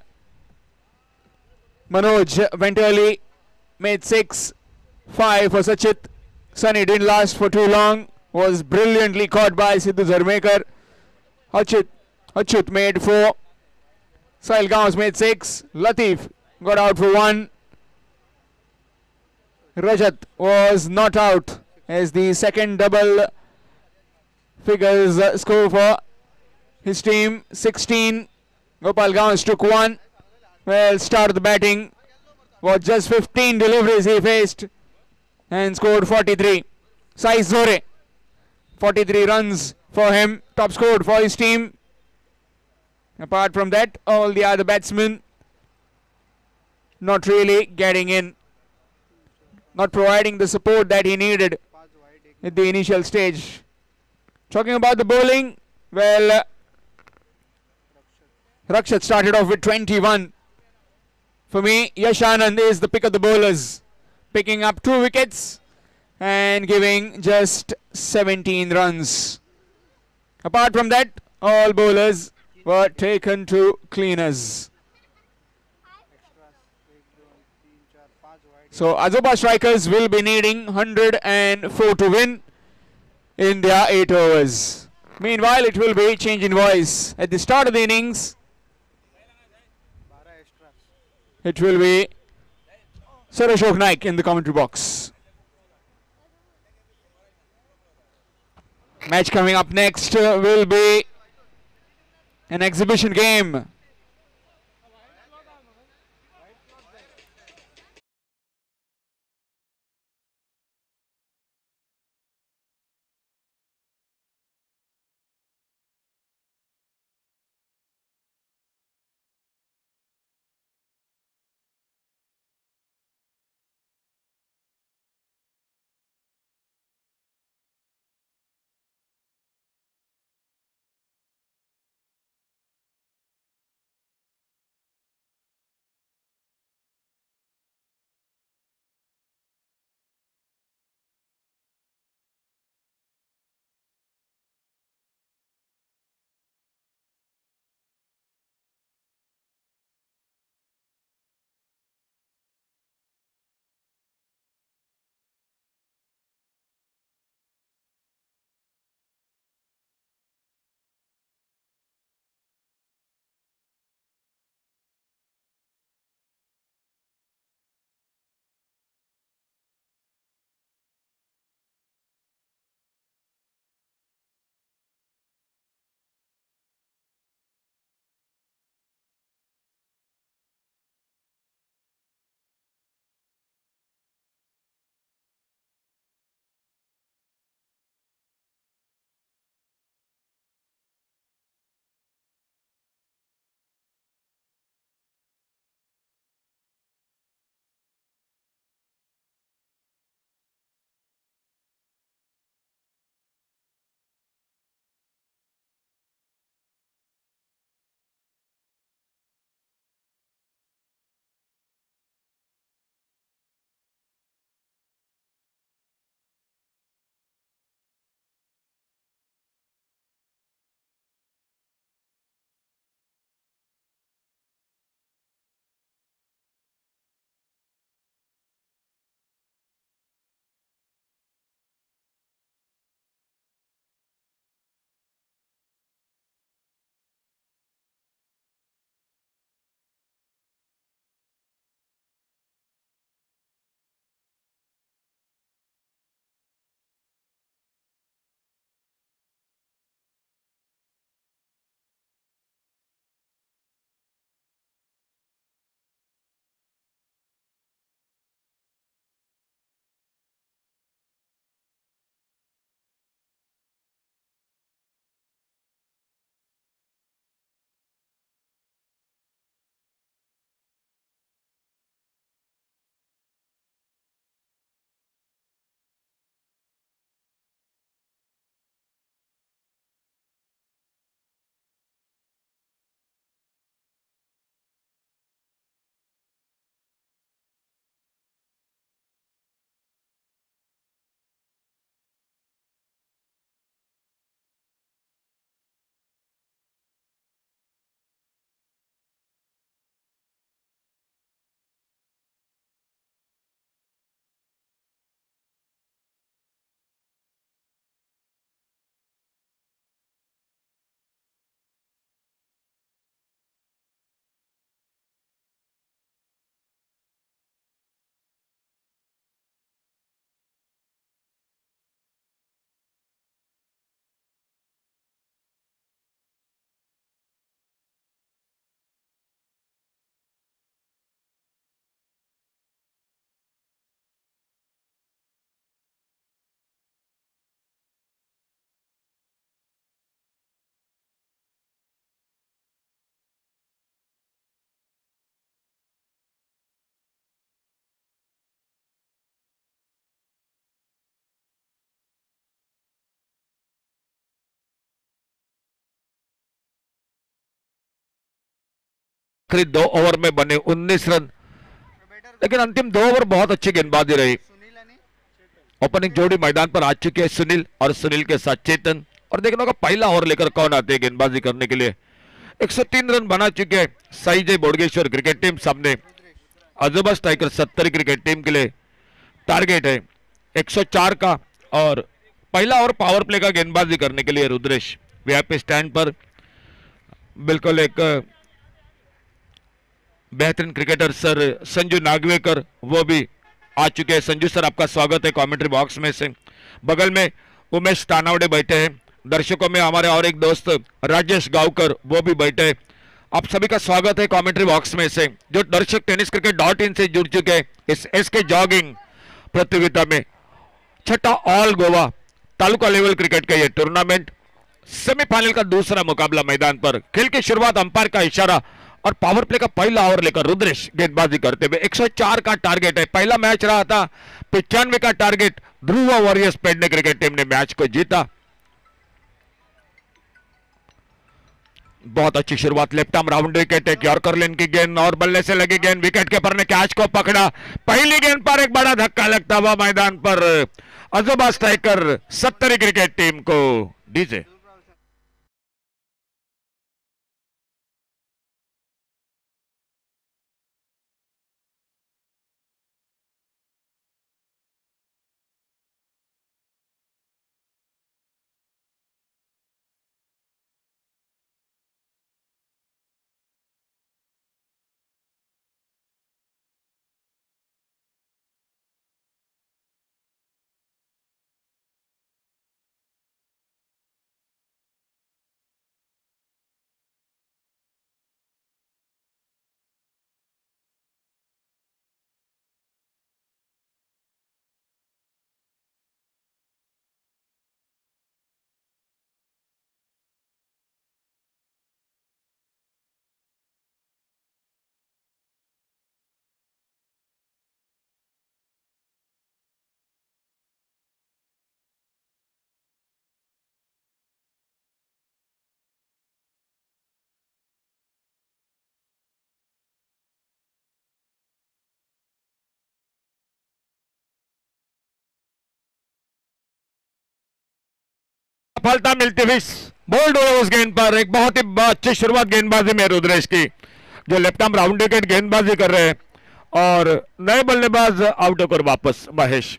Manoj went early, made six, five for Sachit. Sunny didn't last for too long, was brilliantly caught by Sidhu Zarmekar. Achut, Achut made four. Sahil Gauss made six. Latif got out for one. Rajat was not out as the second double figures uh, score for his team. sixteen. Gopal Gauss took one. Well, start the batting was just fifteen deliveries he faced and scored forty-three. Sai Zore, forty-three runs for him, top scored for his team. Apart from that, all the other batsmen not really getting in, not providing the support that he needed at the initial stage. Talking about the bowling, well, uh, Rakshat started off with twenty-one. For me, Yash Anand is the pick of the bowlers, picking up two wickets and giving just seventeen runs. Apart from that, all bowlers were taken to cleaners. So Azabah strikers will be needing one hundred four to win in their eight overs. Meanwhile, it will be change in voice. At the start of the innings, it will be Sir Ashok Naik in the commentary box. Match coming up next uh, will be an exhibition game.
आखिरी दो over में बने उन्नीस run, लेकिन अंतिम दो over बहुत अच्छी गेंदबाजी रही। ओपनिंग जोड़ी मैदान पर आ चुके हैं, सुनील और सुनील के साथ चेतन, और देखना होगा पहला ओवर लेकर कौन आते हैं गेंदबाजी करने के लिए। एक सौ तीन रन बना चुके हैं साई जय बोडगेश्वर क्रिकेट टीम, सामने अजूबा स्ट्राइकर सत्तर क्रिकेट टीम के लिए टारगेट है एक सौ चार का, और पहला ओवर पावर प्ले का गेंदबाजी करने के लिए रुद्रेश वीआईपी स्टैंड पर। बिल्कुल एक बेहतरीन क्रिकेटर सर संजू नागवेकर वो भी आ चुके हैं। संजू सर आपका स्वागत है कमेंट्री बॉक्स में से। बगल में उमेश तानावड़े बैठे हैं, दर्शकों में हमारे और एक दोस्त राजेश गांवकर वो भी बैठे हैं। आप सभी का स्वागत है कमेंट्री बॉक्स में से। जो दर्शक टेनिस क्रिकेट डॉट इन से जुड़ चुके हैं इस एसके जॉगिंग प्रतियोगिता में, छठा all Goa taluka level cricket का यह टूर्नामेंट, सेमीफाइनल का दूसरा मुकाबला मैदान पर। खेल की शुरुआत अंपायर का इशारा और पावर प्ले का पहला ओवर लेकर रुद्रेश गेंदबाजी करते हुए। एक सौ चार का टारगेट है, पहला मैच रहा था पचानवे का target, Dhruva warriors Pedne cricket team ने मैच को जीता। बहुत अच्छी शुरुआत, लेफ्ट आर्म राउंड विकेट, एक यॉर्कर लेन की गेंद और बल्ले से लगी गेंद, विकेट कीपर ने कैच को पकड़ा। पहली गेंद पर एक बड़ा धक्का लगता हुआ मैदान पर Ajoba striker Sattari cricket team को। डीजे सफलता मिलती हुई बोल्ड हुए उस गेंद पर। एक बहुत ही अच्छी शुरुआत गेंदबाजी में रुद्रेश की, जो लेफ्ट आर्म राउंड विकेट गेंदबाजी कर रहे हैं, और नए बल्लेबाज आउट होकर वापस महेश।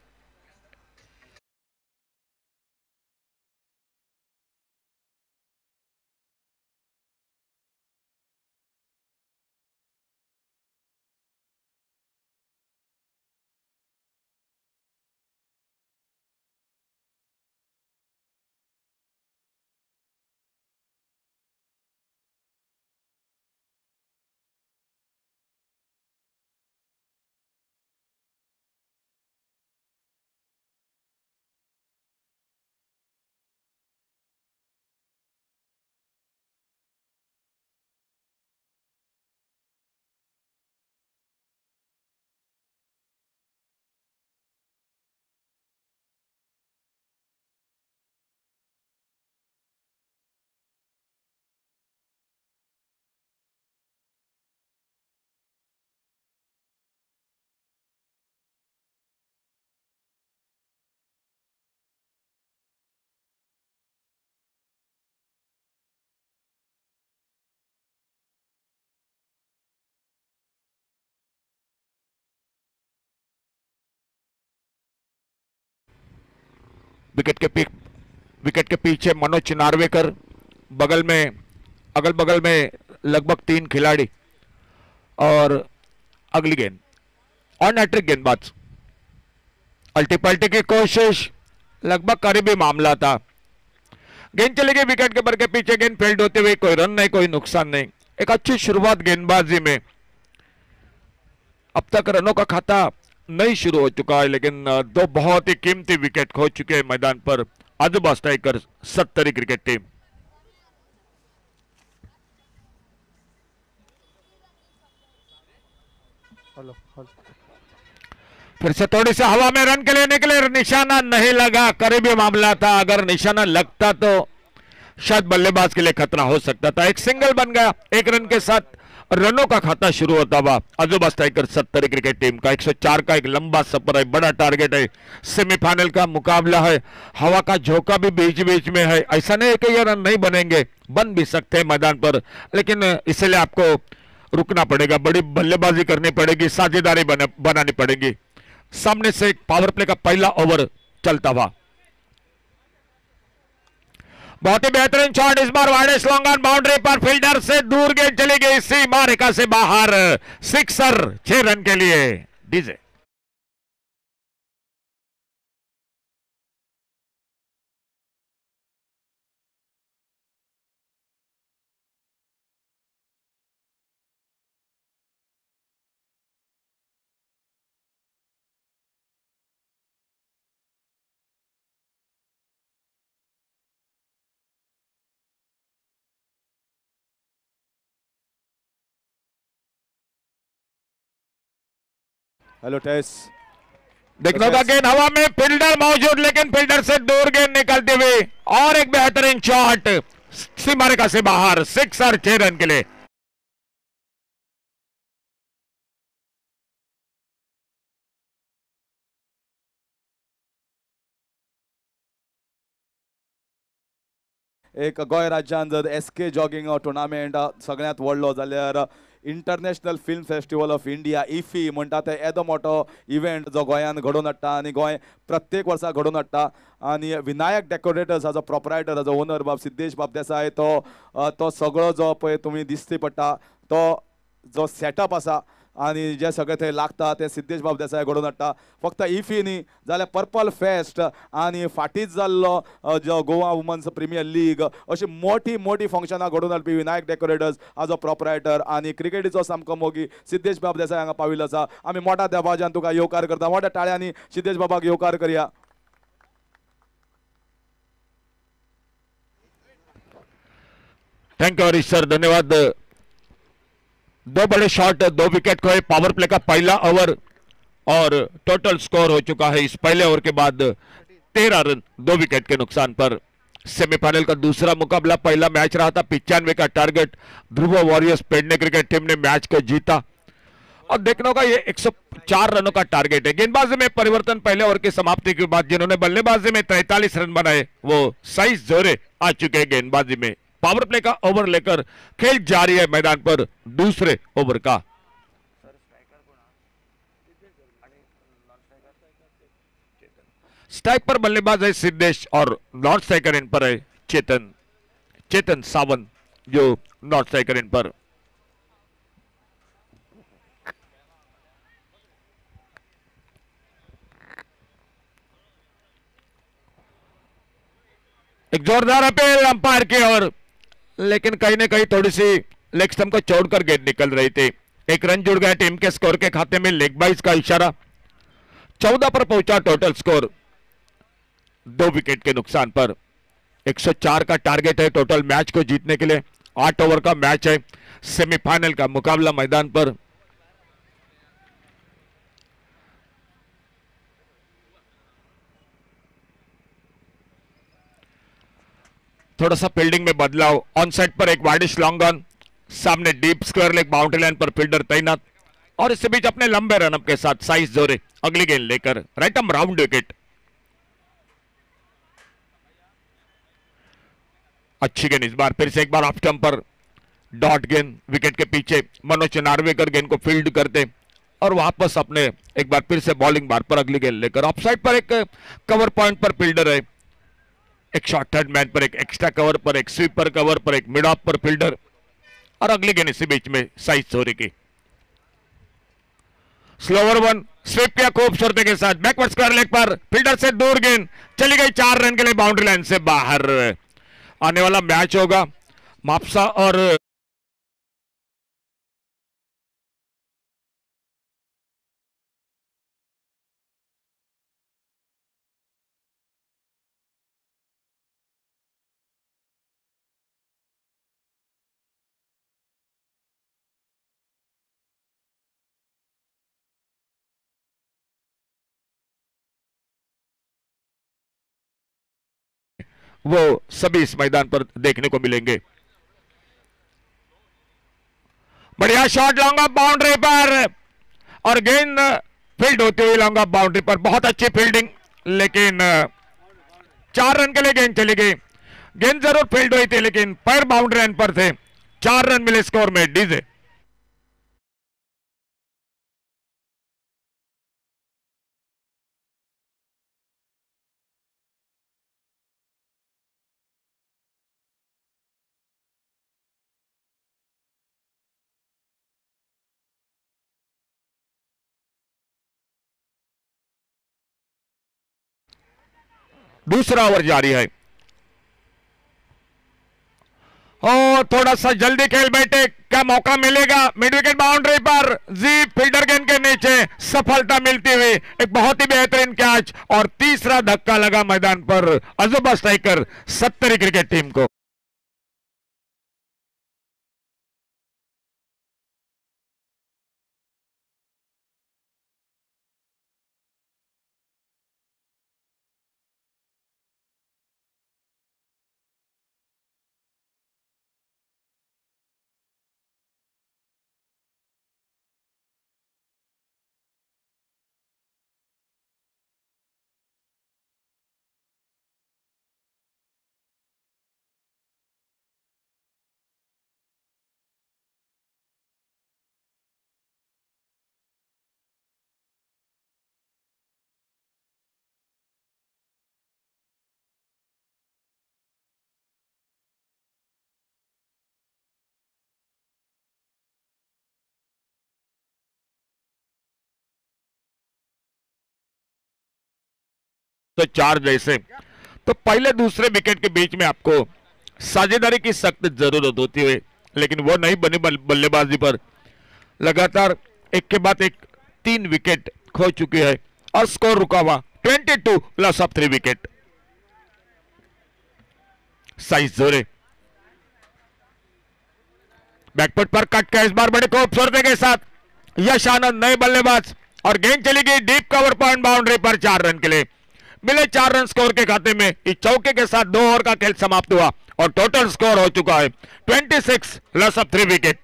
विकेट के पीक विकेट के पीछे मनोज नार्वेकर, बगल में अगल बगल में लगभग तीन खिलाड़ी, और अगली गेंद ऑन हैट्रिक गेंदबाज। अल्टी पल्टी की कोशिश, लगभग करीबी मामला था। गेंद चली गई विकेट कीपर के पीछे, गेंद फील्ड होते हुए कोई रन नहीं, कोई नुकसान नहीं। एक अच्छी शुरुआत गेंदबाजी में। अब तक रनों का खाता नहीं शुरू हो चुका है, लेकिन दो बहुत ही कीमती विकेट खो चुके हैं मैदान पर Ajoba striker Sattari cricket team.
Hello hello
फिर से थोड़ी सी हवा में रन के लिए निकले, निशाना नहीं लगा, करीबी मामला था। अगर निशाना लगता तो शायद बल्लेबाज के लिए खतरा हो सकता था। एक सिंगल बन गया, एक रन के साथ रनों का खाता शुरू होता हुआ। अजूबा स्ट्राइकर सत्तर क्रिकेट टीम का एक सौ चार का एक लंबा सफर है, बड़ा टारगेट है, सेमीफाइनल का मुकाबला है, हवा का झोंका भी बीच बीच में है। ऐसा नहीं है कि ये रन नहीं बनेंगे, बन भी सकते हैं मैदान पर, लेकिन इसलिए आपको रुकना पड़ेगा, बड़ी बल्लेबाजी करनी पड़ेगी, साझेदारी बना, बनानी पड़ेगी। सामने से एक पावर प्ले का पहला ओवर चलता हुआ, बहुत ही बेहतरीन शॉट, इस बार वाइड लॉन्ग ऑन बाउंड्री पर, फील्डर से दूर गेंद चली गई, सीमा रेखा से बाहर, सिक्सर, छह रन के लिए डीजे।
हेलो टेस,
देखने का गेंद हवा में, फील्डर मौजूद, लेकिन फील्डर से दूर गेंद निकलते हुए और एक बेहतरीन शॉट, सीमा रेखा से बाहर, सिक्स और छह रन के लिए।
एक गोंय राज्यांत जर एस के जॉगिंग टुर्नामेंट सगळ्यांत व्हडलो जाल्यार international film festival of India IFFI म्हणटा ते येदो मोठो इव्हेंट जो गोंयांत घडोवन हाडटा आनी गोंय प्रत्येक वर्सा घडोवन हाडटा। आनी विनायक डेकोरेटर्स हाजो प्रोपरायटर, हाजो ओनर बाब सिद्धेश बाब देसाय, तो तो सगळो जो पळय तुमी दिसती पडटा तो जो सेटअप आसा आनी जे सगळे थंय लागता ते सिद्धेश बाब देसाय घडोवन हाडटा। फक्त इफी न्ही जाल्यार पर्पल फेस्ट आनी फाटींच जाल्लो जो गोवा वुमन्स प्रिमियर लीग, अशी मोठी मोठी फंक्शनां घडोवन हाडपी विनायक डेकोरेटर्स हाजो प्रोपरायटर आनी क्रिकेटीचो सामको मोगी सिद्धेश बाब देसाय हांगा पाविल्लो आसा। आमी मोठ्या देवाज्यान तुका येवकार करता, मोठ्या ताळ्यांनी सिद्धेश बाबाक येवकार करया।
थैंक यू हरीश सर, धन्यवाद। दो बड़े शॉट, दो विकेट खोए, पावर प्ले का पहला ओवर और टोटल स्कोर हो चुका है इस पहले ओवर के बाद तेरह रन, दो विकेट के नुकसान पर। सेमीफाइनल का दूसरा मुकाबला, पहला मैच रहा था पिचानवे का target, Dhruv warriors Pedne cricket team ने मैच को जीता और देखने का ये एक सौ चार रनों का टारगेट है। गेंदबाजी में परिवर्तन पहले ओवर की समाप्ति के बाद, जिन्होंने बल्लेबाजी में तैंतालीस रन बनाए वो साइज जोरे आ चुके हैं गेंदबाजी में। पावर प्ले का ओवर लेकर खेल जारी है मैदान पर दूसरे ओवर का। स्ट्राइक पर बल्लेबाज है सिद्धेश और नॉन स्ट्राइकर इन पर है चेतन चेतन सावंत, जो नॉन स्ट्राइकर इन पर। एक जोरदार अपील अंपायर की ओर, लेकिन कहीं ना कहीं थोड़ी सी लेग स्टंप को छोड़कर गेंद निकल रही थी। एक रन जुड़ गया टीम के स्कोर के खाते में, लेग बाइस का इशारा। चौदह पर पहुंचा टोटल स्कोर, दो विकेट के नुकसान पर। एक सौ चार का टारगेट है टोटल मैच को जीतने के लिए। आठ ओवर का मैच है, सेमीफाइनल का मुकाबला मैदान पर। थोड़ा सा फील्डिंग में बदलाव, ऑन साइड पर एक वाइडिश लॉन्ग ऑन, सामने deep square leg boundary line पर फील्डर तैनात और इसके बीच अपने लंबे रनअप के साथ साइज जोरे अगली गेंद लेकर राइट आर्म राउंड विकेट। अच्छी गेंद, इस बार फिर से एक बार ऑफ स्टंप पर डॉट गेंद, विकेट के पीछे मनोज नार्वेकर गेंद को फील्ड करते और वापस अपने एक बार फिर से बॉलिंग बार पर अगली गेंद लेकर। ऑफ साइड पर एक कवर पॉइंट पर फील्डर है, एक शॉर्ट थर्ड मैन पर, एक एक्स्ट्रा कवर पर, एक स्वीपर कवर पर, एक मिड ऑफ पर फील्डर और अगली गेंद इसी बीच में साइज सोरे की। स्लोवर वन, स्वीप किया खूबसूरती के साथ, बैकवर्ड स्क्वायर लेग पर, फील्डर से दूर गेंद चली गई, चार रन के लिए बाउंड्री लाइन से बाहर। आने वाला मैच होगा मापसा और वो सभी इस मैदान पर देखने को मिलेंगे। बढ़िया शॉट लॉन्ग ऑफ बाउंड्री पर और गेंद फील्ड होती हुई लॉन्ग ऑफ बाउंड्री पर, बहुत अच्छी फील्डिंग, लेकिन चार रन के लिए गेंद चली गई। गेंद जरूर फील्ड हुई थी लेकिन पैर बाउंड्री लाइन पर थे। चार रन मिले स्कोर में डीजे। दूसरा ओवर जारी है और थोड़ा सा जल्दी खेल बैठे, क्या मौका मिलेगा? मिड विकेट बाउंड्री पर जी फील्डर गेंद के नीचे सफलता मिलती हुई एक बहुत ही बेहतरीन कैच और तीसरा धक्का लगा मैदान पर Ajoba striker Sattari cricket team को। तो चार जैसे तो पहले दूसरे विकेट के बीच में आपको साझेदारी की सख्त जरूरत होती है, लेकिन वो नहीं बनी। बल्लेबाजी पर लगातार एक के बाद एक तीन विकेट खो चुकी है और स्कोर रुका हुआ बाईस लॉस ऑफ थ्री विकेट। साइज जोरे बैकफुट पर कट का इस बार बड़े खूबसूरती के साथ यश आनंद नए बल्लेबाज और गेंद चली गई डीप कवर पॉइंट बाउंड्री पर। चार रन के लिए मिले चार रन स्कोर के खाते में। इस चौके के साथ दो ओवर का खेल समाप्त हुआ और टोटल स्कोर हो चुका है छब्बीस लॉस ऑफ थ्री विकेट।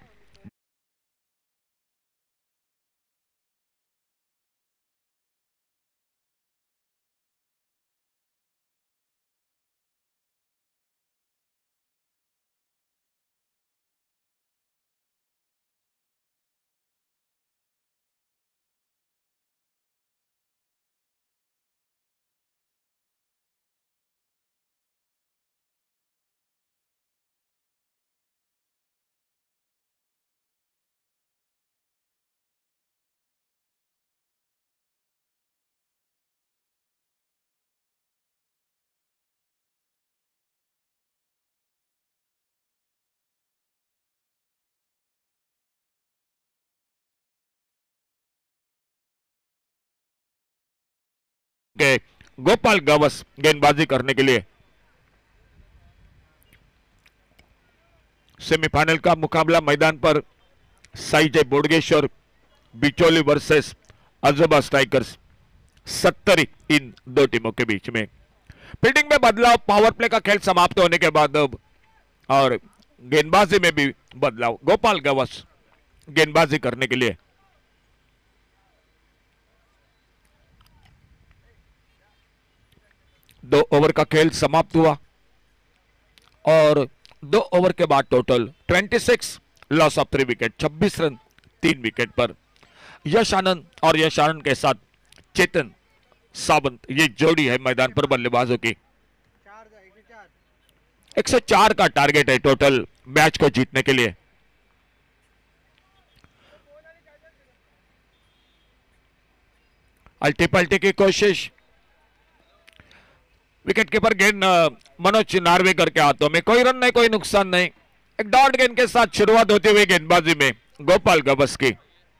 के गोपाल गवस गेंदबाजी करने के लिए। सेमीफाइनल का मुकाबला मैदान पर साईजय बोडगेश्वर बिचौली वर्सेस अजूबा स्ट्राइकर्स सत्तरी इन दो टीमों के बीच में। फील्डिंग में बदलाव, पावर प्ले का खेल समाप्त होने के बाद अब और गेंदबाजी में भी बदलाव। गोपाल गवस गेंदबाजी करने के लिए। दो ओवर का खेल समाप्त हुआ और दो ओवर के बाद टोटल छब्बीस लॉस ऑफ थ्री विकेट, छब्बीस रन तीन विकेट पर। यश आनंद और यश आनंद के साथ चेतन सावंत ये जोड़ी है मैदान पर बल्लेबाजों की। एक सौ चार का टारगेट है टोटल मैच को जीतने के लिए। अल्टी पल्टी की कोशिश, विकेट कीपर गेंद मनोज नार्वेकर के हाथों में। कोई रन नहीं, कोई नुकसान नहीं। एक डॉट गेंद के साथ शुरुआत होती हुई गेंदबाजी में गोपाल गवस की।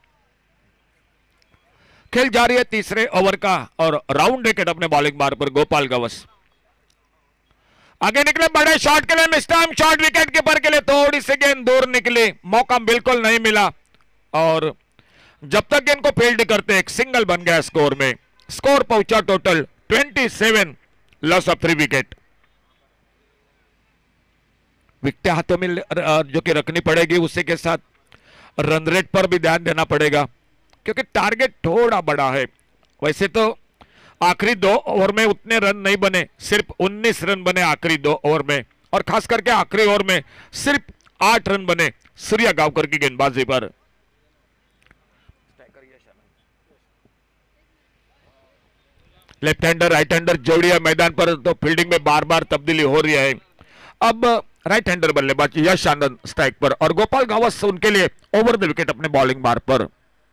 खेल जारी है तीसरे ओवर का और राउंड विकेट अपने बॉलिंग मार पर गोपाल गवस आगे निकले बड़े शॉट के लिए। मिस्टाइम शॉट विकेट कीपर के लिए, थोड़ी सी गेंद दूर निकली, मौका बिल्कुल नहीं मिला और जब तक गेंद को फील्ड करते एक सिंगल बन गया स्कोर में। स्कोर पहुंचा टोटल सत्ताईस लॉस ऑफ थ्री विकेट। विकेटें हाथों में ले- अ, जो कि रखनी पड़ेगी, उसी के साथ रन रेट पर भी ध्यान देना पड़ेगा क्योंकि टारगेट थोड़ा बड़ा है। वैसे तो आखिरी दो ओवर में उतने रन नहीं बने, सिर्फ उन्नीस रन बने आखिरी दो ओवर में, और खास करके आखिरी ओवर में सिर्फ आठ रन बने सूर्या गावकर की गेंदबाजी पर। लेफ्ट हैंडर राइट हैंडर जोड़ी है मैदान पर, तो फील्डिंग में बार बार तब्दीली हो रही है। अब राइट हैंडर बल्लेबाज यश आनंद स्ट्राइक पर और गोपाल गावस उनके लिए ओवर द विकेट अपने बॉलिंग मार्ग पर।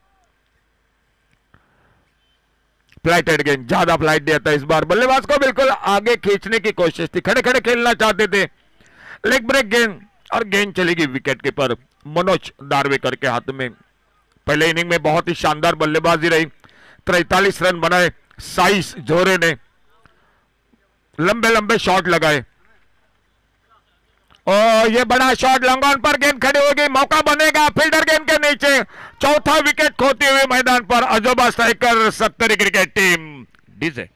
फ्लाइट हेड गेंद, ज्यादा फ्लाइट दिया था इस बार, बल्लेबाज को बिल्कुल आगे खींचने की कोशिश थी, खड़े खड़े खेलना चाहते थे। लेग ब्रेक गेंद और गेंद चलेगी विकेट के पर मनोज दारवेकर के हाथ में। पहले इनिंग में बहुत ही शानदार बल्लेबाजी रही, तैतालीस रन बनाए साइस जोरे ने, लंबे लंबे शॉट लगाए और ये बड़ा शॉट लॉन्ग ऑन पर, गेंद खड़ी होगी, मौका बनेगा फील्डर गेंद के नीचे, चौथा विकेट खोती हुई मैदान पर Ajoba striker Sattari cricket team डीजे।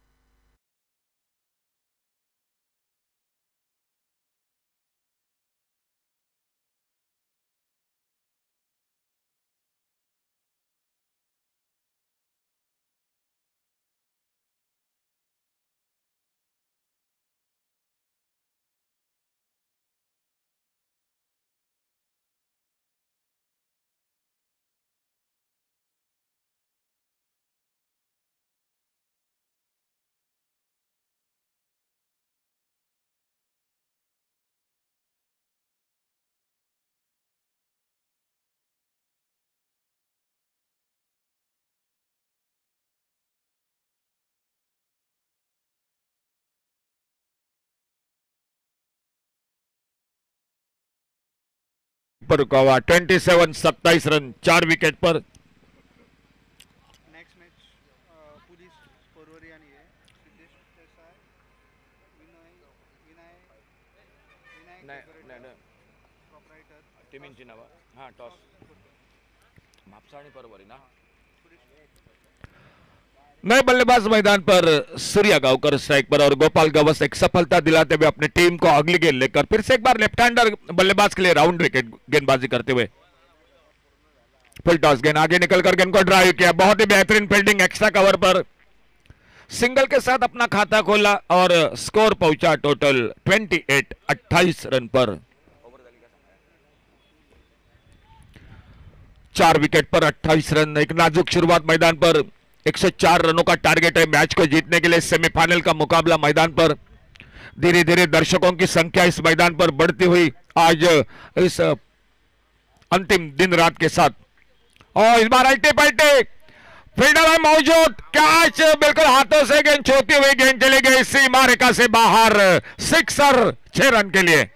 पर रुका हुआ सत्ताईस सत्ताईस रन, चार विकेट पर।
नेक्स्ट मैच पुलिस परवरी आणि आहे सिद्धेश देसाई विनय विनाय विनायक प्रॉपरायटर
टीमिंची नाव हां टॉस म्हापसाणी परवरी ना। नए बल्लेबाज मैदान पर सूर्या गावकर स्ट्राइक पर और गोपाल गवस एक सफलता दिलाते हुए अपनी टीम को अगली गेंद लेकर फिर से एक बार लेफ्ट हैंडर बल्लेबाज के लिए राउंड विकेट गेंदबाजी करते हुए। फुल टॉस गेंद आगे निकलकर गेंद को ड्राइव किया, बहुत ही बेहतरीन फील्डिंग, एक्स्ट्रा कवर पर सिंगल के साथ अपना खाता खोला और स्कोर पहुंचा टोटल अट्ठाईस अट्ठाईस रन पर। चार विकेट पर अट्ठाईस रन, एक नाजुक शुरुआत मैदान पर। एक सौ चार रनों का टारगेट है मैच को जीतने के लिए। सेमीफाइनल का मुकाबला मैदान पर, धीरे धीरे दर्शकों की संख्या इस मैदान पर बढ़ती हुई आज इस अंतिम दिन रात के साथ। और इस बार अल्टे पलटे फील्डर है मौजूद, कैच बिल्कुल हाथों से गेंद छूती हुई गेंद चली गई सीमा रेखा से बाहर, सिक्सर, छह रन के लिए।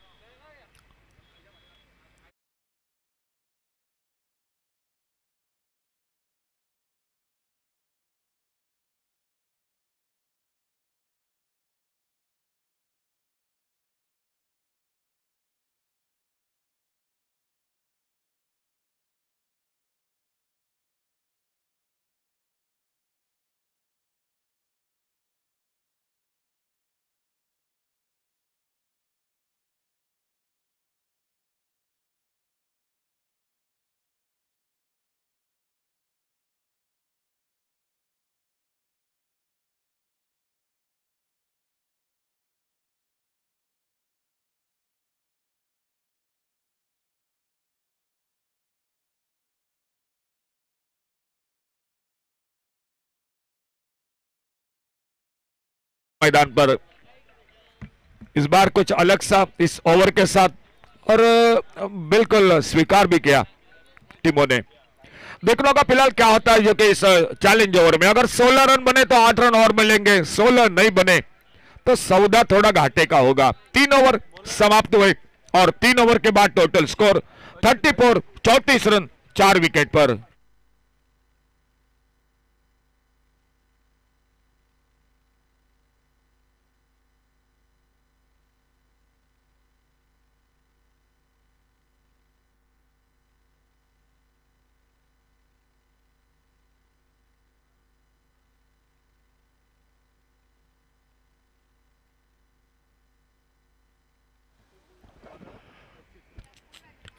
मैदान पर इस बार कुछ अलग सा इस ओवर के साथ, और बिल्कुल स्वीकार भी किया टीमों ने। देखने का फिलहाल क्या होता है जो कि इस चैलेंज ओवर में, अगर सोलह रन बने तो आठ रन और मिलेंगे, सोलह नहीं बने तो सौदा थोड़ा घाटे का होगा। तीन ओवर समाप्त हुए और तीन ओवर के बाद टोटल स्कोर चौंतीस, चौंतीस रन, चार विकेट पर।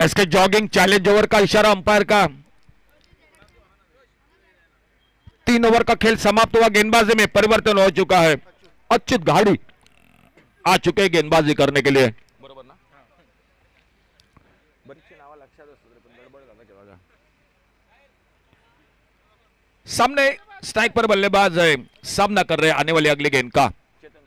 इसके जॉगिंग चैलेंज ओवर का इशारा अंपायर का। तीन ओवर का खेल समाप्त हुआ, गेंदबाजी में परिवर्तन हो चुका है। अच्युत गाड़ी आ चुके हैं गेंदबाजी करने के लिए। बरोबर ना? सामने स्ट्राइक पर बल्लेबाज है, सामना कर रहे आने वाली अगली गेंद का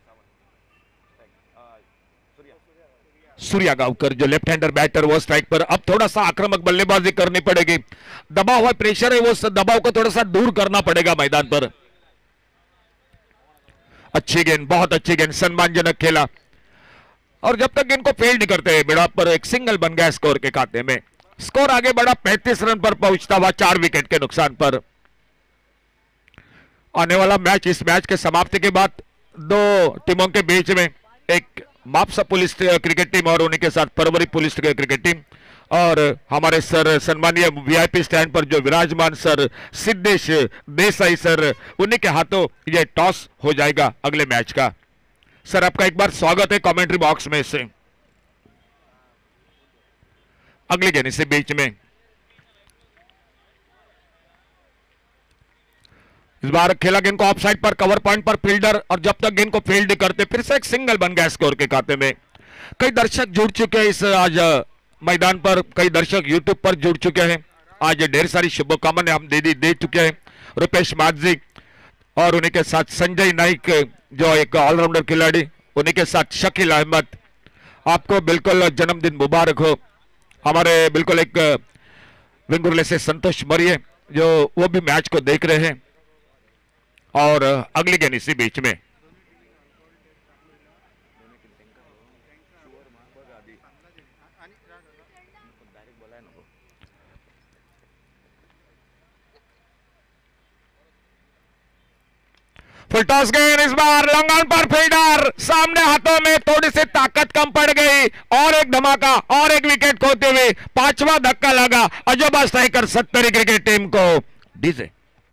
सूर्या गांवकर, जो लेफ्ट हैंडर बैटर, वो स्ट्राइक पर। अब थोड़ा सा आक्रामक बल्लेबाजी करनी पड़ेगी, दबाव हुआ प्रेशर है, वो दबाव को थोड़ा सा दूर करना पड़ेगा मैदान पर। अच्छी गेंद, बहुत अच्छी गेंद, सम्मानजनक खेला। और जब तक गेंद को फील्ड नहीं करते, बेड़ा पर एक सिंगल बन गया स्कोर के खाते में। स्कोर आगे बढ़ा, पैंतीस रन पर पहुंचता हुआ चार विकेट के नुकसान पर। आने वाला मैच, इस मैच के समाप्ति के बाद दो टीमों के बीच में एक मापसा पुलिस क्रिकेट टीम और उन्हीं के साथ परवरी पुलिस क्रिकेट टीम, और हमारे सर सम्मानीय वीआईपी स्टैंड पर जो विराजमान सर सिद्धेश देसाई सर, उन्हीं के हाथों ये टॉस हो जाएगा अगले मैच का। सर आपका एक बार स्वागत है कमेंट्री बॉक्स में से। अगली गेंद से बीच में, इस बार खेला गेंद को ऑफसाइड पर, कवर पॉइंट पर फील्डर, और जब तक गेंद को फील्ड करते फिर से एक सिंगल बन गया स्कोर के खाते में। कई दर्शक जुड़ चुके हैं इस आज मैदान पर, कई दर्शक यूट्यूब पर जुड़ चुके हैं। आज ढेर सारी शुभकामनाएं हम दे दी दे चुके हैं। रुपेश माझी और उन्हीं के साथ संजय नाइक, जो एक ऑलराउंडर खिलाड़ी, उन्हीं के साथ शकील अहमद, आपको बिल्कुल जन्मदिन मुबारक हो। हमारे बिल्कुल एक विंगुरले से संतोष मरिए, जो वो भी मैच को देख रहे हैं। और अगली गेंद इसी बीच में, फुल टॉस गेंद, इस बार लॉन्ग ऑन पर फील्डर, सामने हाथों में थोड़ी सी ताकत कम पड़ गई, और एक धमाका, और एक विकेट खोते हुए पांचवा धक्का लगा Ajoba striker Sattari cricket team को। डीजे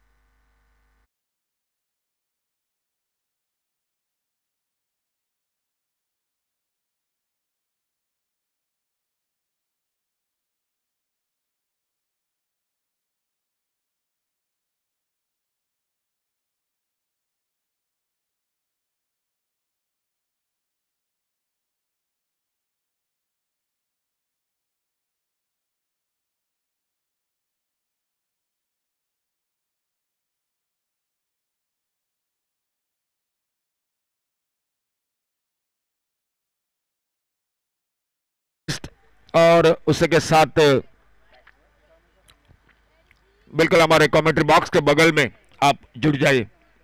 और उसी के साथ बिल्कुल हमारे कमेंट्री बॉक्स के बगल में आप जुड़ जाइए।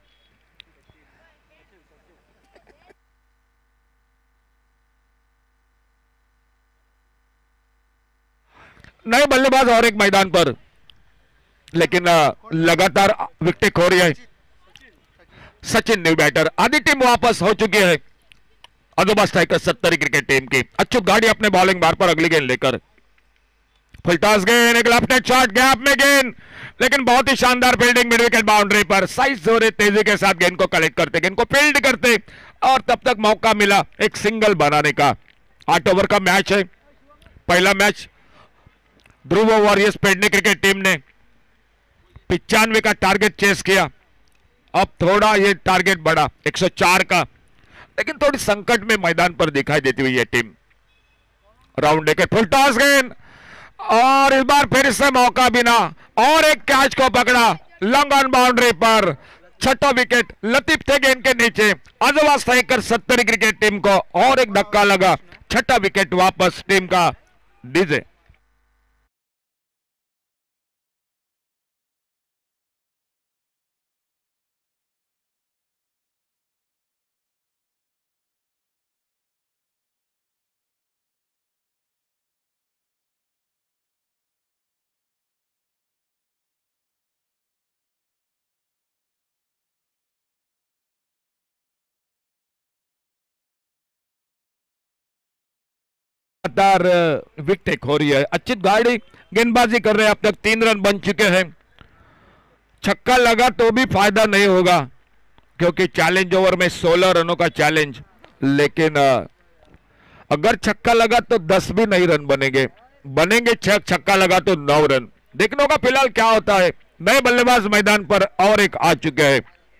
नए बल्लेबाज और एक मैदान पर, लेकिन लगातार विकेट खो रही है। सचिन न्यू बैटर, आधी टीम वापस हो चुकी है Ajoba striker Sattari cricket team की। अच्युत गाड़ी अपने बॉलिंग बार पर अगली गेंद लेकर, फुल टॉस गेंद, एक लेफ्ट हैंड शॉट, गैप में गेंद, लेकिन बहुत ही शानदार फील्डिंग मिड विकेट बाउंड्री पर। साइज जोरे तेजी के साथ गेंद को कलेक्ट करते, गेंद को फील्ड करते, और तब तक मौका मिला एक सिंगल बनाने का। आठ ओवर का मैच है। पहला match Dhruv warriors Pedne cricket team ने पिचानवे का टारगेट चेस किया, अब थोड़ा ये टारगेट बढ़ा एक सौ चार का, लेकिन थोड़ी संकट में मैदान पर दिखाई देती हुई ये टीम। राउंड एक फुल टॉस गेंद, और इस बार फिर से मौका बिना, और एक कैच को पकड़ा लॉन्ग ऑन बाउंड्री पर। छठा विकेट लतीफ थे गेंद के नीचे, Ajoba striker Sattari cricket team को और एक धक्का लगा, छठा विकेट वापस टीम का। डीजे लगातार विकेट हो रही है। अच्छी गाड़ी गेंदबाजी कर रहे हैं, अब तक तीन रन बन चुके हैं। छक्का लगा तो भी फायदा नहीं होगा, क्योंकि चैलेंज ओवर में सोलह रनों का चैलेंज, लेकिन अगर छक्का लगा तो दस भी नहीं रन बनेंगे। बनेंगे छह, छक्का लगा तो नौ रन। देखने होगा फिलहाल क्या होता है। नए बल्लेबाज मैदान पर और एक आ चुके हैं।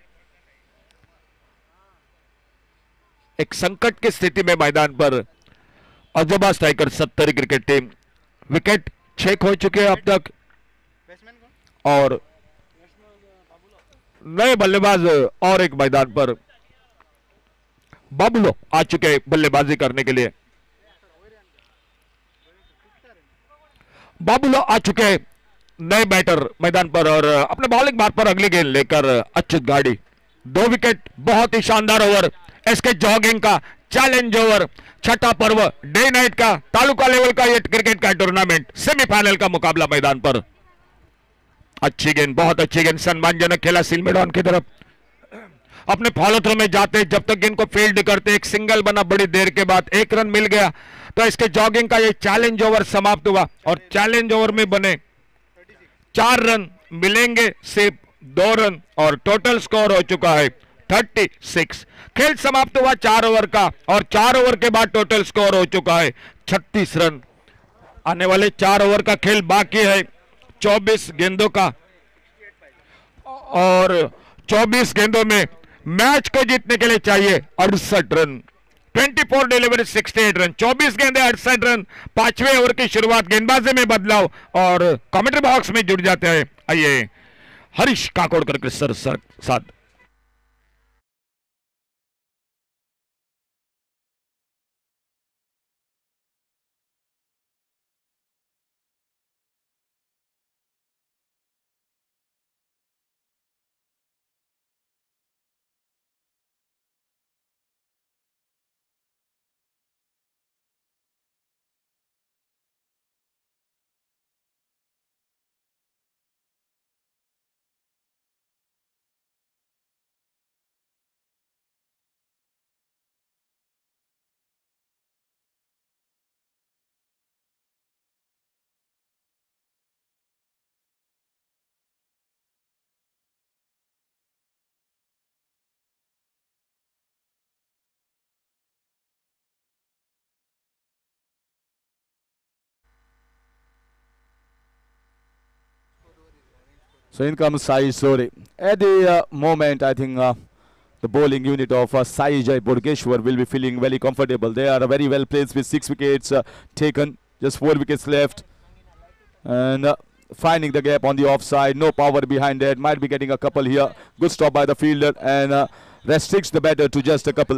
एक संकट की स्थिति में मैदान पर Ajoba striker Sattar cricket team. Wicket छह हो चुके हैं अब तक और नए बल्लेबाज और एक मैदान पर बबलो आ चुके हैं बल्लेबाजी करने के लिए। बबलो आ चुके हैं नए बैटर मैदान पर और अपने बॉलिंग बार पर अगली गेंद लेकर अच्युत गाड़ी। दो विकेट, बहुत ही शानदार ओवर एसके जॉगिंग का चैलेंज ओवर। छठा पर्व डे नाइट का तालुका लेवल का ये क्रिकेट का टूर्नामेंट सेमीफाइनल का मुकाबला मैदान पर। अच्छी गेंद, बहुत अच्छी गेंद, सम्मानजनक खेला सिलमेडॉन की तरफ। अपने फॉलो थ्रो में जाते जब तक गेंद को फील्ड करते एक सिंगल बना, बड़ी देर के बाद एक रन मिल गया तो इसके जॉगिंग का ये चैलेंज ओवर समाप्त हुआ और चैलेंज ओवर में बने चार रन, मिलेंगे सिर्फ दो रन और टोटल स्कोर हो चुका है छत्तीस। खेल समाप्त हुआ चार ओवर का और चार ओवर के बाद टोटल स्कोर हो चुका है छत्तीस रन। आने वाले चार ओवर का खेल बाकी है चौबीस गेंदों का और चौबीस गेंदों में मैच को जीतने के लिए चाहिए अड़सठ रन। चौबीस डिलीवरी अड़सठ रन, चौबीस गेंदे अड़सठ रन। पांचवें ओवर की शुरुआत, गेंदबाजी में बदलाव और कमेंट्री बॉक्स में जुड़ जाते हैं। आइए हरीश काकोड़कर के सर साथ।
So in comes Sai Sori. At the uh, moment, I think uh, the bowling unit of uh, Sai Jai Bodgeshwar will be feeling very comfortable. They are very well placed with six wickets uh, taken, just four wickets left. And uh, finding the gap on the offside, no power behind it, might be getting a couple here. Good stop by the fielder and uh, restricts the batter to just a couple.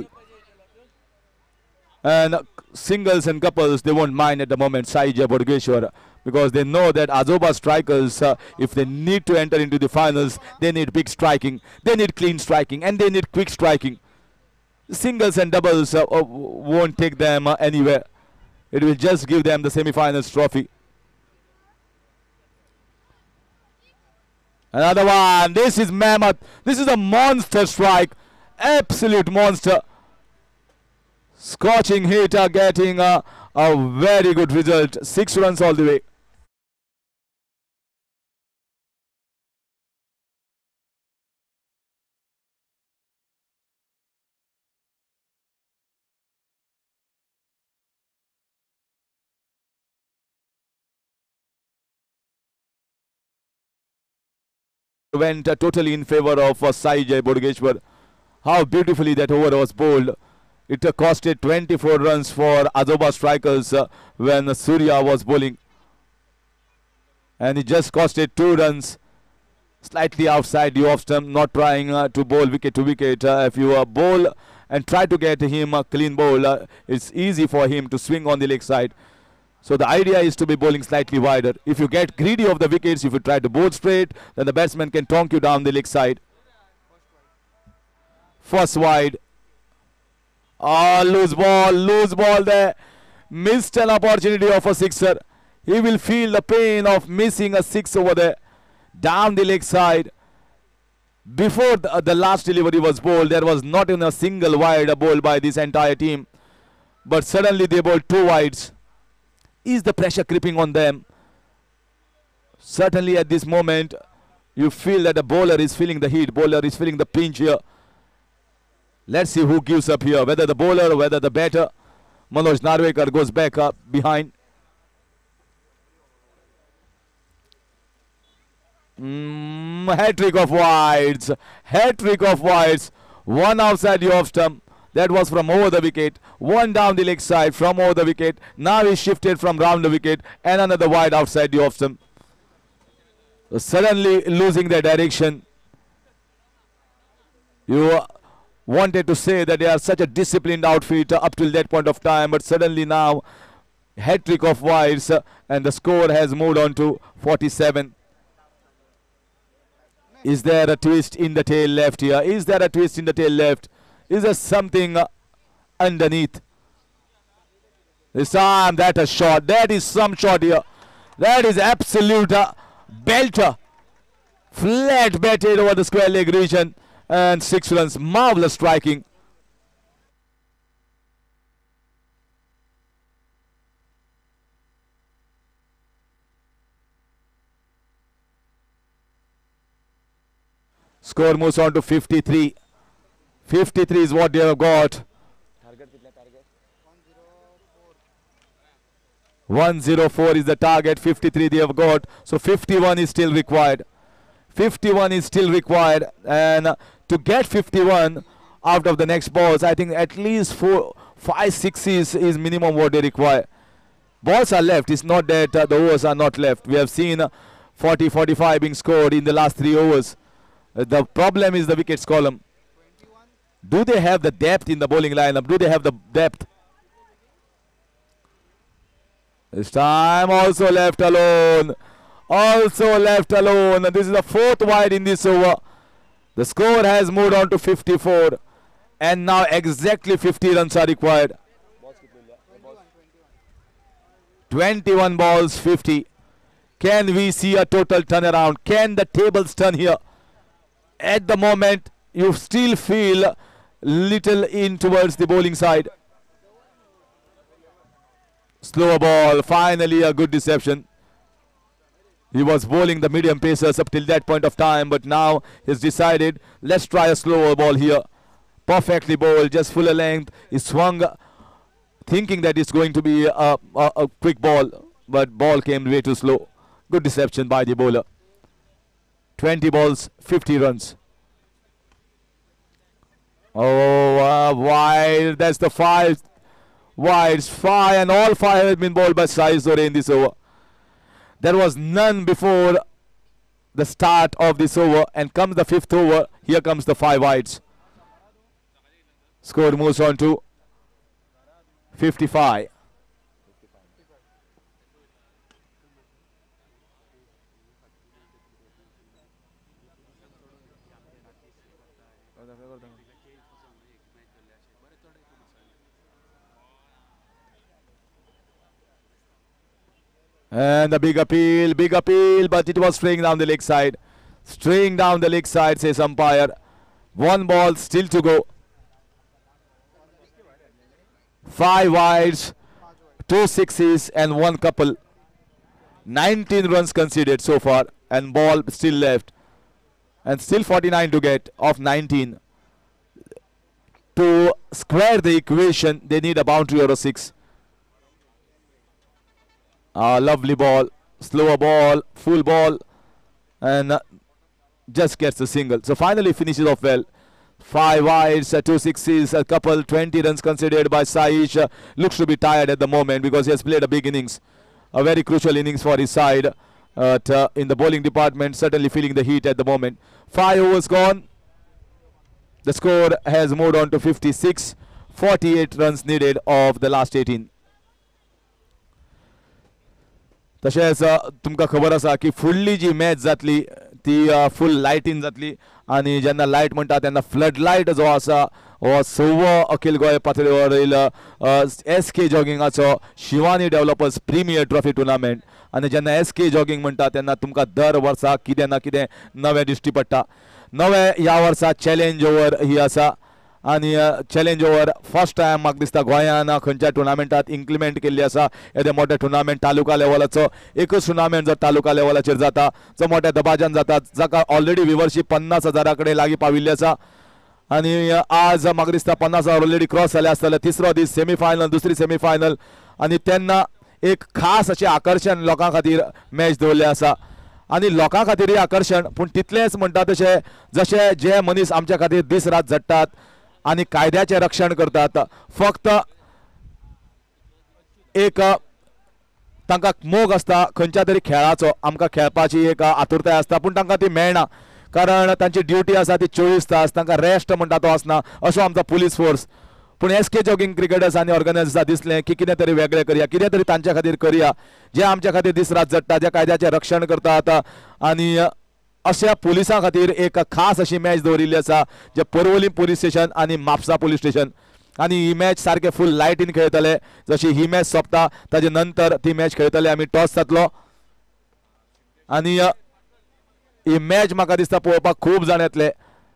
And uh, singles and couples, they won't mind at the moment, Sai Jai Bodgeshwar, because they know that Azoba strikers, uh, if they need to enter into the finals, they need big striking, they need clean striking, and they need quick striking. Singles and doubles uh, uh, won't take them uh, anywhere. It will just give them the semi-finals trophy. Another one. This is mammoth. This is a monster strike. Absolute monster. Scorching hitter getting a, a very good result. Six runs all the way. Went uh, totally in favor of uh, Sai Jai Bodgeshwar. How beautifully that over was bowled. It uh, costed twenty-four runs for Azoba strikers uh, when uh, Surya was bowling. And it just costed two runs. Slightly outside the off stump, not trying uh, to bowl wicket to wicket. Uh, if you uh, bowl and try to get him a clean bowl, uh, it's easy for him to swing on the leg side. So the idea is to be bowling slightly wider. If you get greedy of the wickets, if you try to bowl straight, then the batsman can tonk you down the leg side. First wide. Oh, loose ball, loose ball there. Missed an opportunity of a sixer. He will feel the pain of missing a six over there. Down the leg side. Before the, the last delivery was bowled, there was not even a single wide bowled by this entire team. But suddenly they bowled two wides. Is the pressure creeping on them? Certainly at this moment, you feel that the bowler is feeling the heat. Bowler is feeling the pinch here. Let's see who gives up here. Whether the bowler or whether the batter. Manoj Narvekar goes back up behind. Mm, hat-trick of wides. Hat-trick of wides. One outside the off stump. That was from over the wicket. One down the leg side from over the wicket. Now he shifted from round the wicket. And another wide outside the off stump. So suddenly losing their direction. You wanted to say that they are such a disciplined outfit up till that point of time. But suddenly now, hat-trick of wides. Uh, and the score has moved on to forty-seven. Is there a twist in the tail left here? Is there a twist in the tail left? Is there something uh, underneath? This time that a shot. That is some shot here. That is absolute uh, belter. Flat batted over the square leg region. And six runs. Marvelous striking. Score moves on to fifty-three. fifty-three is what they have got. one oh four is the target. fifty-three they have got. So fifty-one is still required. fifty-one is still required. And uh, to get fifty-one out of the next balls, I think at least four, five, six is, is minimum what they require. Balls are left. It's not that uh, the overs are not left. We have seen uh, forty, forty-five being scored in the last three overs. Uh, the problem is the wickets column. Do they have the depth in the bowling lineup? Do they have the depth? This time also left alone. Also left alone. And this is the fourth wide in this over. The score has moved on to fifty-four. And now exactly fifty runs are required. twenty-one balls, fifty. Can we see a total turnaround? Can the tables turn here? At the moment, you still feel little in towards the bowling side. Slow ball, finally a good deception. He was bowling the medium pacers up till that point of time, but now he's decided, let's try a slower ball here. Perfectly bowled, just fuller length. He swung, thinking that it's going to be a, a, a quick ball, but ball came way too slow. Good deception by the bowler. twenty balls, fifty runs. Oh, uh, wide. That's the five. Wides, five, and all five have been bowled by Sai Zore in this over. There was none before the start of this over, and comes the fifth over. Here comes the five wides. Score moves on to fifty-five. And the big appeal, big appeal, but it was straying down the leg side. Straying down the leg side, says umpire. One ball still to go. Five wides, two sixes, and one couple. nineteen runs conceded so far, and ball still left. And still forty-nine to get of nineteen. To square the equation, they need a boundary or a six. A lovely ball, slower ball, full ball, and uh, just gets a single. So finally finishes off well. Five wides, uh, two sixes, a couple, twenty runs considered by Saish. Uh, looks to be tired at the moment because he has played a big innings, a very crucial innings for his side. Uh, uh, in the bowling department, certainly feeling the heat at the moment. Five overs gone. The score has moved on to fifty-six. forty-eight runs needed of the last eighteen. तशेंच तुमकां खबर आसा की फुडली जी match जातली ती फूल लायटीन जातली आनी जेन्ना लायट म्हणटा तेन्ना फ्लड लायट जो आसा हो सव्वो अखिल गोंय पातळीवरील एस के जॉगिंगाचो Shivani developers premier trophy tournament आनी जेन्ना एस के जॉगिंग म्हणटा तेन्ना तुमकां दर वर्सा कितें ना कितें नवें दिश्टी पडटा. नवें ह्या वर्सा चॅलेंज ओवर ही आसा आनी चॅलेंज ओवर फर्स्ट टायम म्हाका दिसता गोंयान खंयच्या टुर्नामेंटात इम्प्लिमेंट केल्ली आसा. येदे मोठे टुर्नामेंट तालुका लेवलाचो एकच टुर्नामेंट जर तालुका लेवलाचेर जाता जो मोठ्या दबाज्यान जाता जाका ऑलरेडी विवरशीप पन्नास हजारा कडेन लागीं पाविल्ली आसा आनी आज म्हाका दिसता पन्नास हजार ऑलरेडी क्रॉस जाले आसतले. तिसरो दीस सेमी फायनल, दुसरी सेमी फायनल आनी तेन्ना एक खास अशें आकर्शण लोकां खातीर मॅच दवरलें आसा आनी लोकां खातीरय आकर्शण, पूण तितलेंच म्हणटा तशें जशे जे मनीस आमच्या खातीर दीस रात झडटात आनी कायद्याचें रक्षण करतात, फक्त एक तांकां मोग आसता खंयच्या तरी खेळाचो, आमकां खेळपाची एक आतुरताय आसता, पूण तांकां ती मेळना कारण तांची ड्युटी आसा ती चोवीस तास, तांकां रेस्ट म्हणटा तो आसना. असो आमचो पुलीस फोर्स. पूण एस के जॉगिंग क्रिकेटर्स आनी ऑर्गनायजर्सां दिसलें की कितें तरी वेगळें करया, कितें तरी तांच्या खातीर करया, जे आमच्या खातीर दीस रात झडटा, जे कायद्याचें रक्षण करतात. आनी अशा पुलिसां खातीर एक खास अशी मॅच दवरिल्ली आसा, जे पर्वरी पुलीस स्टेशन आनी म्हापसा पुलीस स्टेशन. आनी ही मॅच सारके फूल लायटीन खेळटले. जशी ही मॅच सोंपता ताजे नंतर ती मॅच खेळटले आमी. टॉस जातलो आनी ही मॅच म्हाका दिसता पळोवपाक खूब जाण येतले.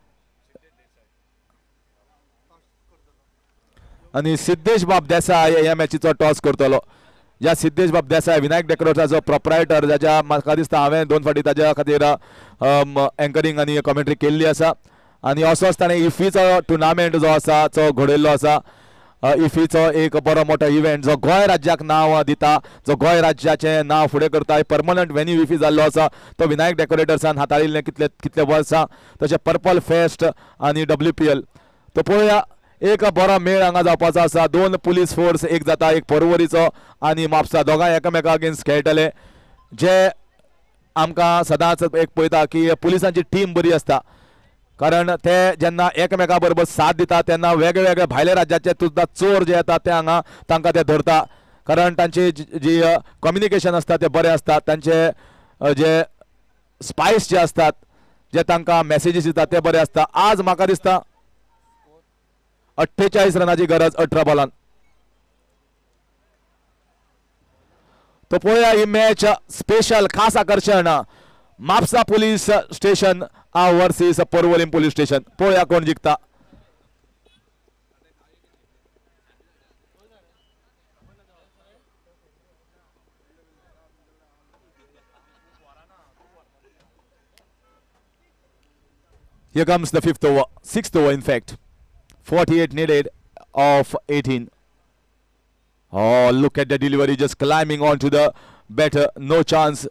आनी सिद्धेश बाब देसाय ह्या मॅचीचो टॉस करतलो. ज्या सिद्धेश बाब देसाय विनायक डेकोरेटराचो प्रोप्रायटर, जाच्या म्हाका दिसता हांवें दोन फावटी ताज्या खातीर एंकरींग आनी कॉमेंट्री केल्ली आसा. आनी असोच ताणें इफीचो टुर्नामेंट जो आसा तो घडयल्लो आसा. इफीचो एक बरो मोठो इव्हेंट जो गोंय राज्याक नांव दिता, जो गोंय राज्याचें नांव फुडें करता. परमनंट वेन्यू इफी जाल्लो आसा तो विनायक डेकोरेटर्सान हाताळिल्लें कितले कितले वर्सां. तशें पर्पल फेस्ट आनी डब्ल्यू पी एल. तो पळोवया एक बरो मेळ हांगा जावपाचो आसा. दोन पुलीस फोर्स एक जाता, एक पर्वरीचो आनी म्हापसा, दोगांय एकामेका अगेन्स्ट खेळटले. जे आमकां सदांच एक पळयता की पुलिसांची टीम बरी आसता, कारण ते जेन्ना एकमेका बरोबर साथ दिता तेन्ना वेगळे वेगळे भायल्या राज्याचे सुद्दां चोर जे येतात ते हांगा तांकां ते धरता, कारण तांची जी कम्युनिकेशन आसता ते बरें आसता. तांचे जे स्पायस जे असतात, जे तांकां मेसेजीस दितात ते बरे आसता. आज म्हाका दिसता अठ्ठेचाळीस रनाची गरज अठरा बॉलान. तो पळोवया ही मॅच स्पेशल खास आकर्षण Mapusa police station versus Porvorim police station. पळोवया कोण जिखता. Here comes the fifth over, sixth over in fact. forty-eight needed of eighteen. Oh, look at the delivery, just climbing onto the batter. No chance.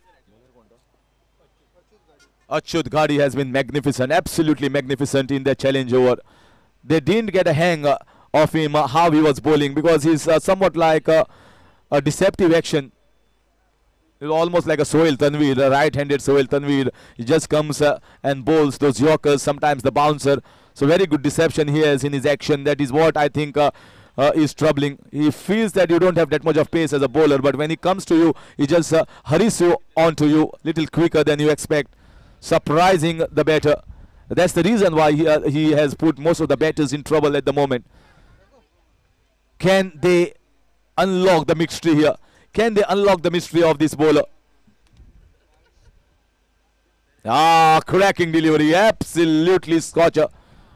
Achyut Ghadi has been magnificent, absolutely magnificent in the challenge over. They didn't get a hang of him, uh, how he was bowling, because he's uh, somewhat like uh, a deceptive action. It's almost like a Sohail Tanveer, a right-handed Sohail Tanveer. He just comes uh, and bowls those yorkers, sometimes the bouncer. So very good deception he has in his action. That is what I think uh, uh, is troubling. He feels that you don't have that much of pace as a bowler, but when he comes to you, he just uh, hurries you onto you little quicker than you expect, surprising the batter. That's the reason why he, uh, he has put most of the batters in trouble at the moment. Can they unlock the mystery here? Can they unlock the mystery of this bowler? Ah, cracking delivery, absolutely scorcher.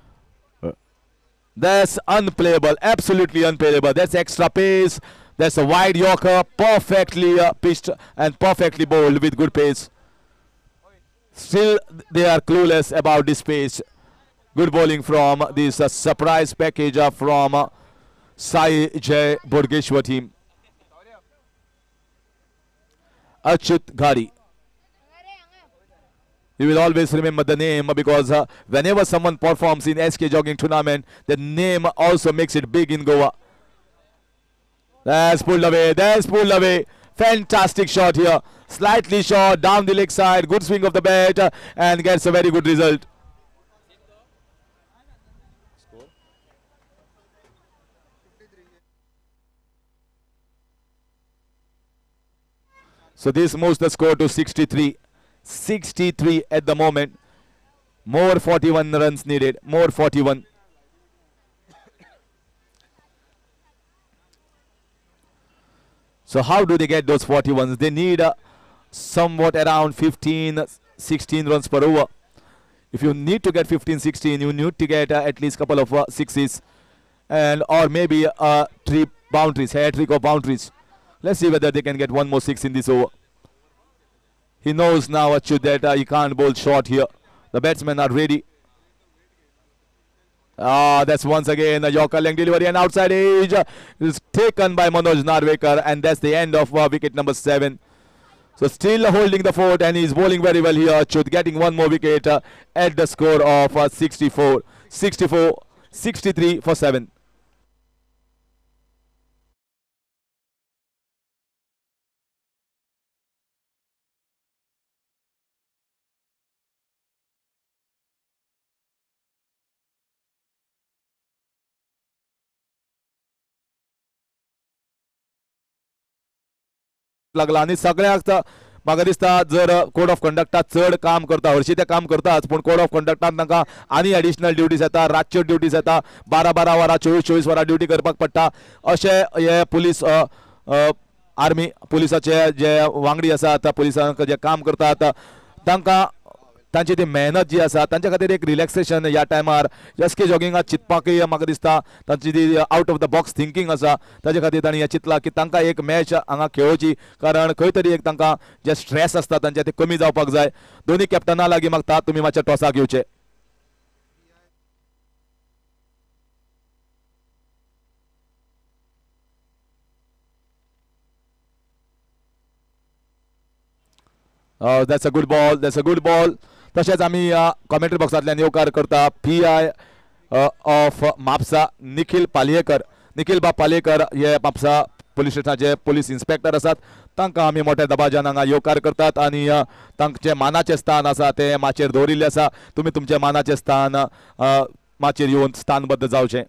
That's unplayable, absolutely unplayable. That's extra pace. That's a wide yorker, perfectly uh, pitched and perfectly bowled with good pace. Still, they are clueless about this pace. Good bowling from this uh, surprise package uh, from uh, Sai Jai Burgeshwar team. Achyut Ghadi. You will always remember the name because uh, whenever someone performs in S K Jogging Tournament, the name also makes it big in Goa. That's pulled away. That's pulled away. Fantastic shot here. Slightly short down the leg side. Good swing of the bat uh, and gets a very good result. So this moves the score to sixty-three. sixty-three at the moment. More forty-one runs needed. More forty-one. So how do they get those forty-ones? They need uh, somewhat around fifteen, sixteen runs per over. If you need to get fifteen, sixteen, you need to get uh, at least a couple of uh, sixes and or maybe uh, three boundaries, hat trick or boundaries. Let's see whether they can get one more six in this over. He knows now Achyut that uh, he can't bowl short here. The batsmen are ready. Ah, that's once again a Yorker length delivery and outside edge uh, is taken by Manoj Narvekar, and that's the end of uh, wicket number seven. So still holding the fort, and he's bowling very well here. Achut getting one more wicket uh, at the score of uh, sixty-four, sixty-four, sixty-three for seven. लागला आणि सगळ्याक म्हाका दिसता जर code of कंडक्टात चड काम करता हरशीं ते काम करताच पूण कोड ऑफ कंडक्टात तांकां आनी एडिशनल ड्युटीज येता रातच्यो ड्युटीज येता बारा बारा वरां चोवीस चोवीस वरां ड्युटी करपाक पडटा अशे हे पुलीस आर्मी पुलिसाचे जे वांगडी आसात पुलिसांक जे काम करतात तांकां तांची ती मेहनत जी आसा तांचे खातीर एक रिलॅक्सेशन ह्या टायमार एसके जॉगिंगात चिंतपाकय म्हाका दिसता तांची ती out of the box thinking आसा ताचे खातीर तांणी हें चिंतलां की तांकां एक मॅच हांगा खेळोवची कारण खंय तरी एक तांकां जे स्ट्रेस आसता तांचे ते कमी जावपाक जाय दोनी कॅप्टना लागीं मागता तुमी मातशे टॉसाक येवचे that's a good ball that's a good ball तशेंच आमी कॉमेंट्री बॉक्सांतल्यान येवकार करता P I of Mapusa Nikhil Palyekar Nikhil Bab Palyekar हे म्हापसा पुलीस स्टेशनाचे पुलीस इन्स्पेक्टर आसात तांकां आमी मोठ्या दबाज्यान हांगा येवकार करतात आनी तांचे मानाचें स्थान आसा ते माचयेर दवरिल्लें आसा तुमी तुमचें मानाचें स्थान माचयेर येवन स्थानबद्ध जावचें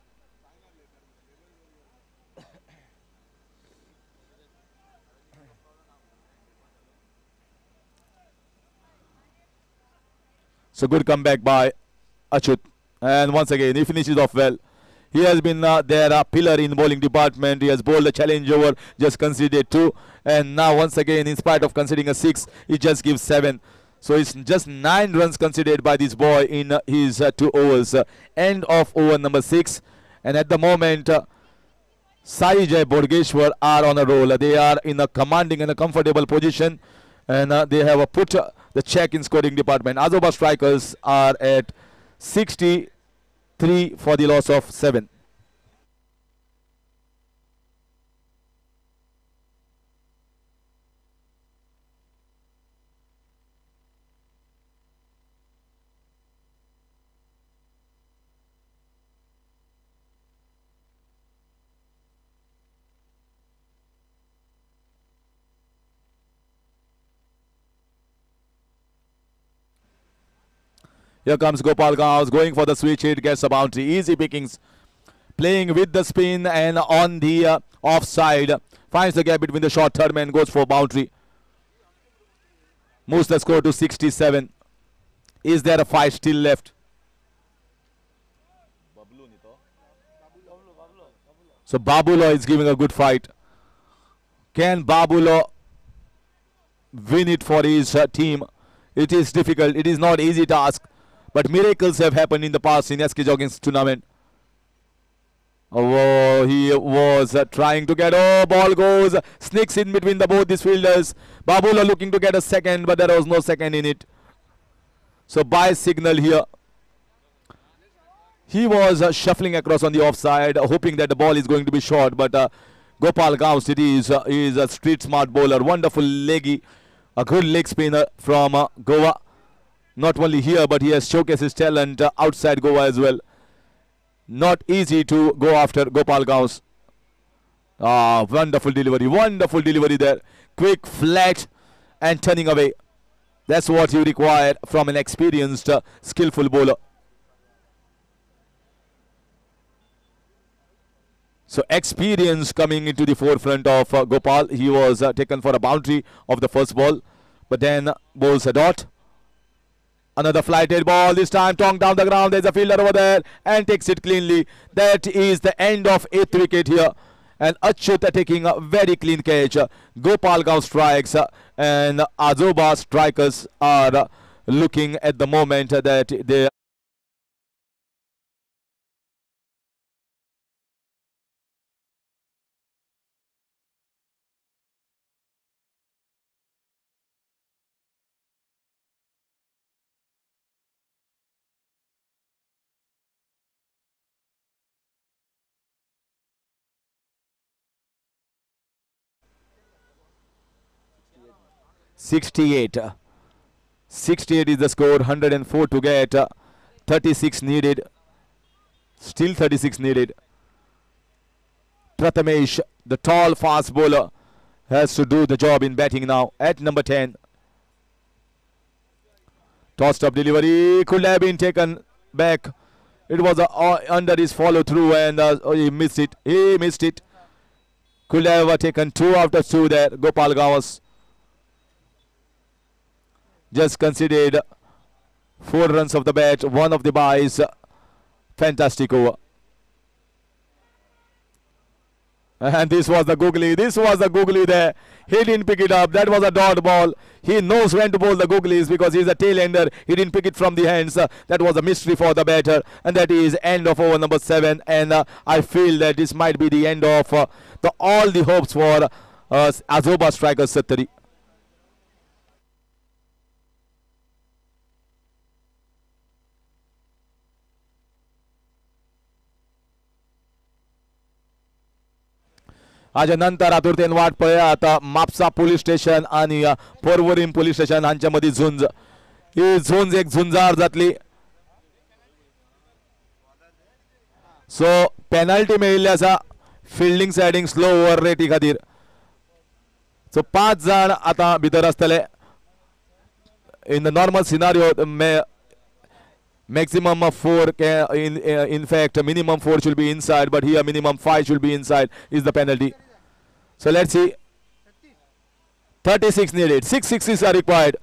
So good comeback by Achut, and once again he finishes off well. He has been uh, their uh, pillar in bowling department. He has bowled a challenge over, just conceded two, and now once again, in spite of conceding a six, he just gives seven. So it's just nine runs conceded by this boy in uh, his uh, two overs. Uh, end of over number six, and at the moment, uh, Sai Jai Bodgeshwar are on a roll. They are in a commanding and a comfortable position, and uh, they have uh, put uh, the check in scoring department. Azoba strikers are at sixty-three for the loss of seven. Here comes Gopal Gaus going for the switch hit, gets a boundary. Easy pickings. Playing with the spin and on the uh, offside. Finds the gap between the short third man, goes for boundary. Moves the score to sixty-seven. Is there a fight still left? So Babulo is giving a good fight. Can Babulo win it for his uh, team? It is difficult. It is not easy task. But miracles have happened in the past in S K Jogging's tournament. Oh, he was uh, trying to get. Oh, ball goes. Sneaks in between the both these fielders. Babulo looking to get a second, but there was no second in it. So by signal here. He was uh, shuffling across on the offside, uh, hoping that the ball is going to be short. But uh, Gopal Gaus, it is, uh, is a street smart bowler. Wonderful leggy. A good leg spinner from uh, Goa. Not only here, but he has showcased his talent uh, outside Goa as well. Not easy to go after Gopal Gaus. Ah, wonderful delivery, wonderful delivery there. Quick, flat, and turning away. That's what you require from an experienced, uh, skillful bowler. So experience coming into the forefront of uh, Gopal. He was uh, taken for a boundary of the first ball, but then bowls a dot. Another flighted ball, this time tongue down the ground. There's a fielder over there and takes it cleanly. That is the end of eighth wicket here. And Achut taking a very clean catch. Gopal Gaus strikes uh, and Azoba strikers are uh, looking at the moment that they sixty-eight. sixty-eight is the score. one hundred four to get. Uh, thirty-six needed. Still thirty-six needed. Prathamesh, the tall fast bowler, has to do the job in batting now at number ten. Tossed up delivery could have been taken back. It was uh, uh, under his follow through, and uh, oh, he missed it. He missed it. Could have uh, taken two after two there. Gopal Gawas just conceded four runs of the bat, one of the byes. Fantastic over. And this was the googly. This was the googly there. He didn't pick it up. That was a dot ball. He knows when to bowl the googlies because he's a tail-ender. He didn't pick it from the hands. Uh, that was a mystery for the batter. And that is end of over number seven. And uh, I feel that this might be the end of uh, the, all the hopes for uh, Azoba striker Sattari. हाच्या नंतर आतुरतेन वाट पळया आता Mapusa police station आणि Porvorim police station हांच्या मदीं झुंज. ही झुंज एक झुंजार जातली. सो पेनल्टी मेळिल्ली आसा फिल्डिंग सायडीक स्लो ओव्हर रेटी खातीर. सो पांच जाण आता भितर आसतले. In the normal scenario maximum of four can, in uh, in fact minimum four should be inside, but here minimum five should be inside is the penalty. So let's see. thirty-six needed. Six sixes are required.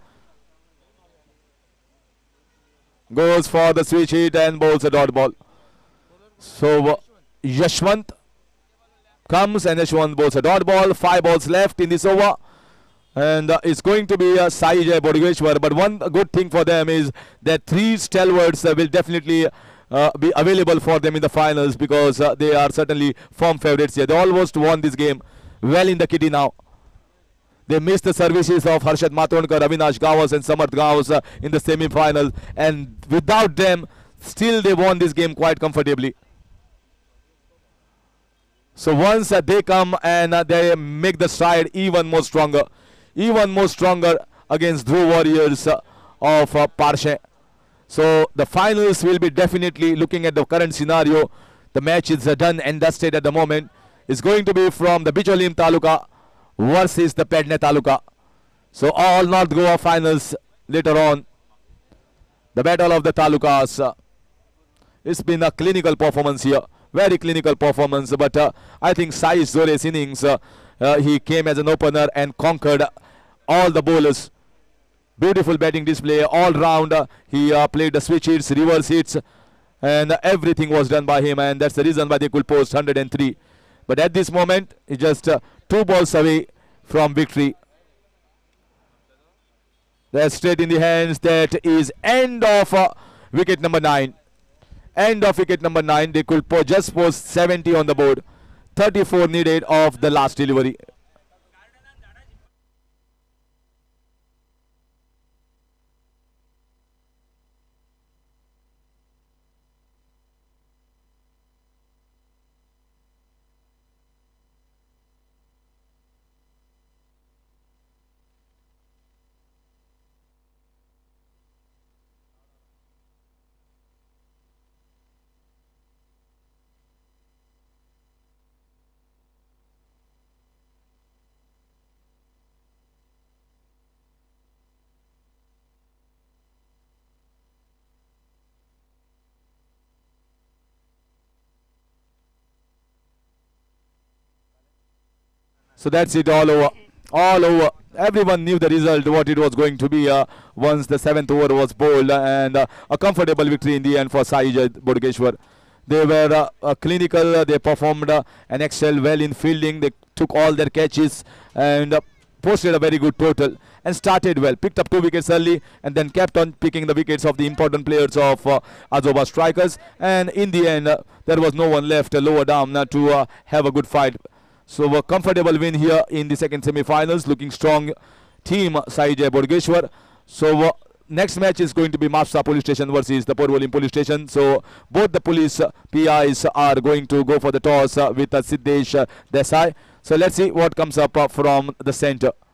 Goes for the switch hit and bowls a dot ball. So uh, Yashwant comes and Yashwant bowls a dot ball. Five balls left in this over. And uh, it's going to be uh, Sai Jai Bodhgeshwar. But one good thing for them is that three stalwarts uh, will definitely uh, be available for them in the finals because uh, they are certainly firm favourites here. They almost won this game well in the kitty now. They missed the services of Harshad Matondkar, Avinash Gawas and Samarth Gawas uh, in the semi-final. And without them, still they won this game quite comfortably. So once uh, they come and uh, they make the stride even more stronger. Even more stronger against Dhruv Warriors uh, of uh, Parshe. So the finals will be definitely, looking at the current scenario, the match is uh, done and dusted at the moment. It's going to be from the Bicholim Taluka versus the Pedne Taluka. So all North Goa finals later on. The battle of the Talukas. Uh, it's been a clinical performance here. Very clinical performance. But uh, I think Sai Zore's innings, uh, uh, he came as an opener and conquered all the bowlers. Beautiful batting display all round. Uh, he uh, played the switch hits, reverse hits, and uh, everything was done by him, and that's the reason why they could post one hundred three. But at this moment, he's just uh, two balls away from victory. That's straight in the hands. That is end of uh, wicket number nine. End of wicket number nine. They could po just post seventy on the board. thirty-four needed of the last delivery. So that's it, all over. All over. Everyone knew the result, what it was going to be uh, once the seventh over was bowled, and uh, a comfortable victory in the end for Sai Jai Bodhgeshwar. They were uh, uh, clinical, uh, they performed uh, and excelled well in fielding. They took all their catches and uh, posted a very good total and started well. Picked up two wickets early and then kept on picking the wickets of the important players of uh, Azoba strikers. And in the end, uh, there was no one left uh, lower down uh, to uh, have a good fight. So a comfortable win here in the second semi-finals. Looking strong team Sai Jai Bodhgeshwar. So uh, next match is going to be Mapsa Police Station versus the Porvolim Police Station. So both the police uh, P Is are going to go for the toss uh, with uh, Siddesh uh, Desai. So let's see what comes up uh, from the center.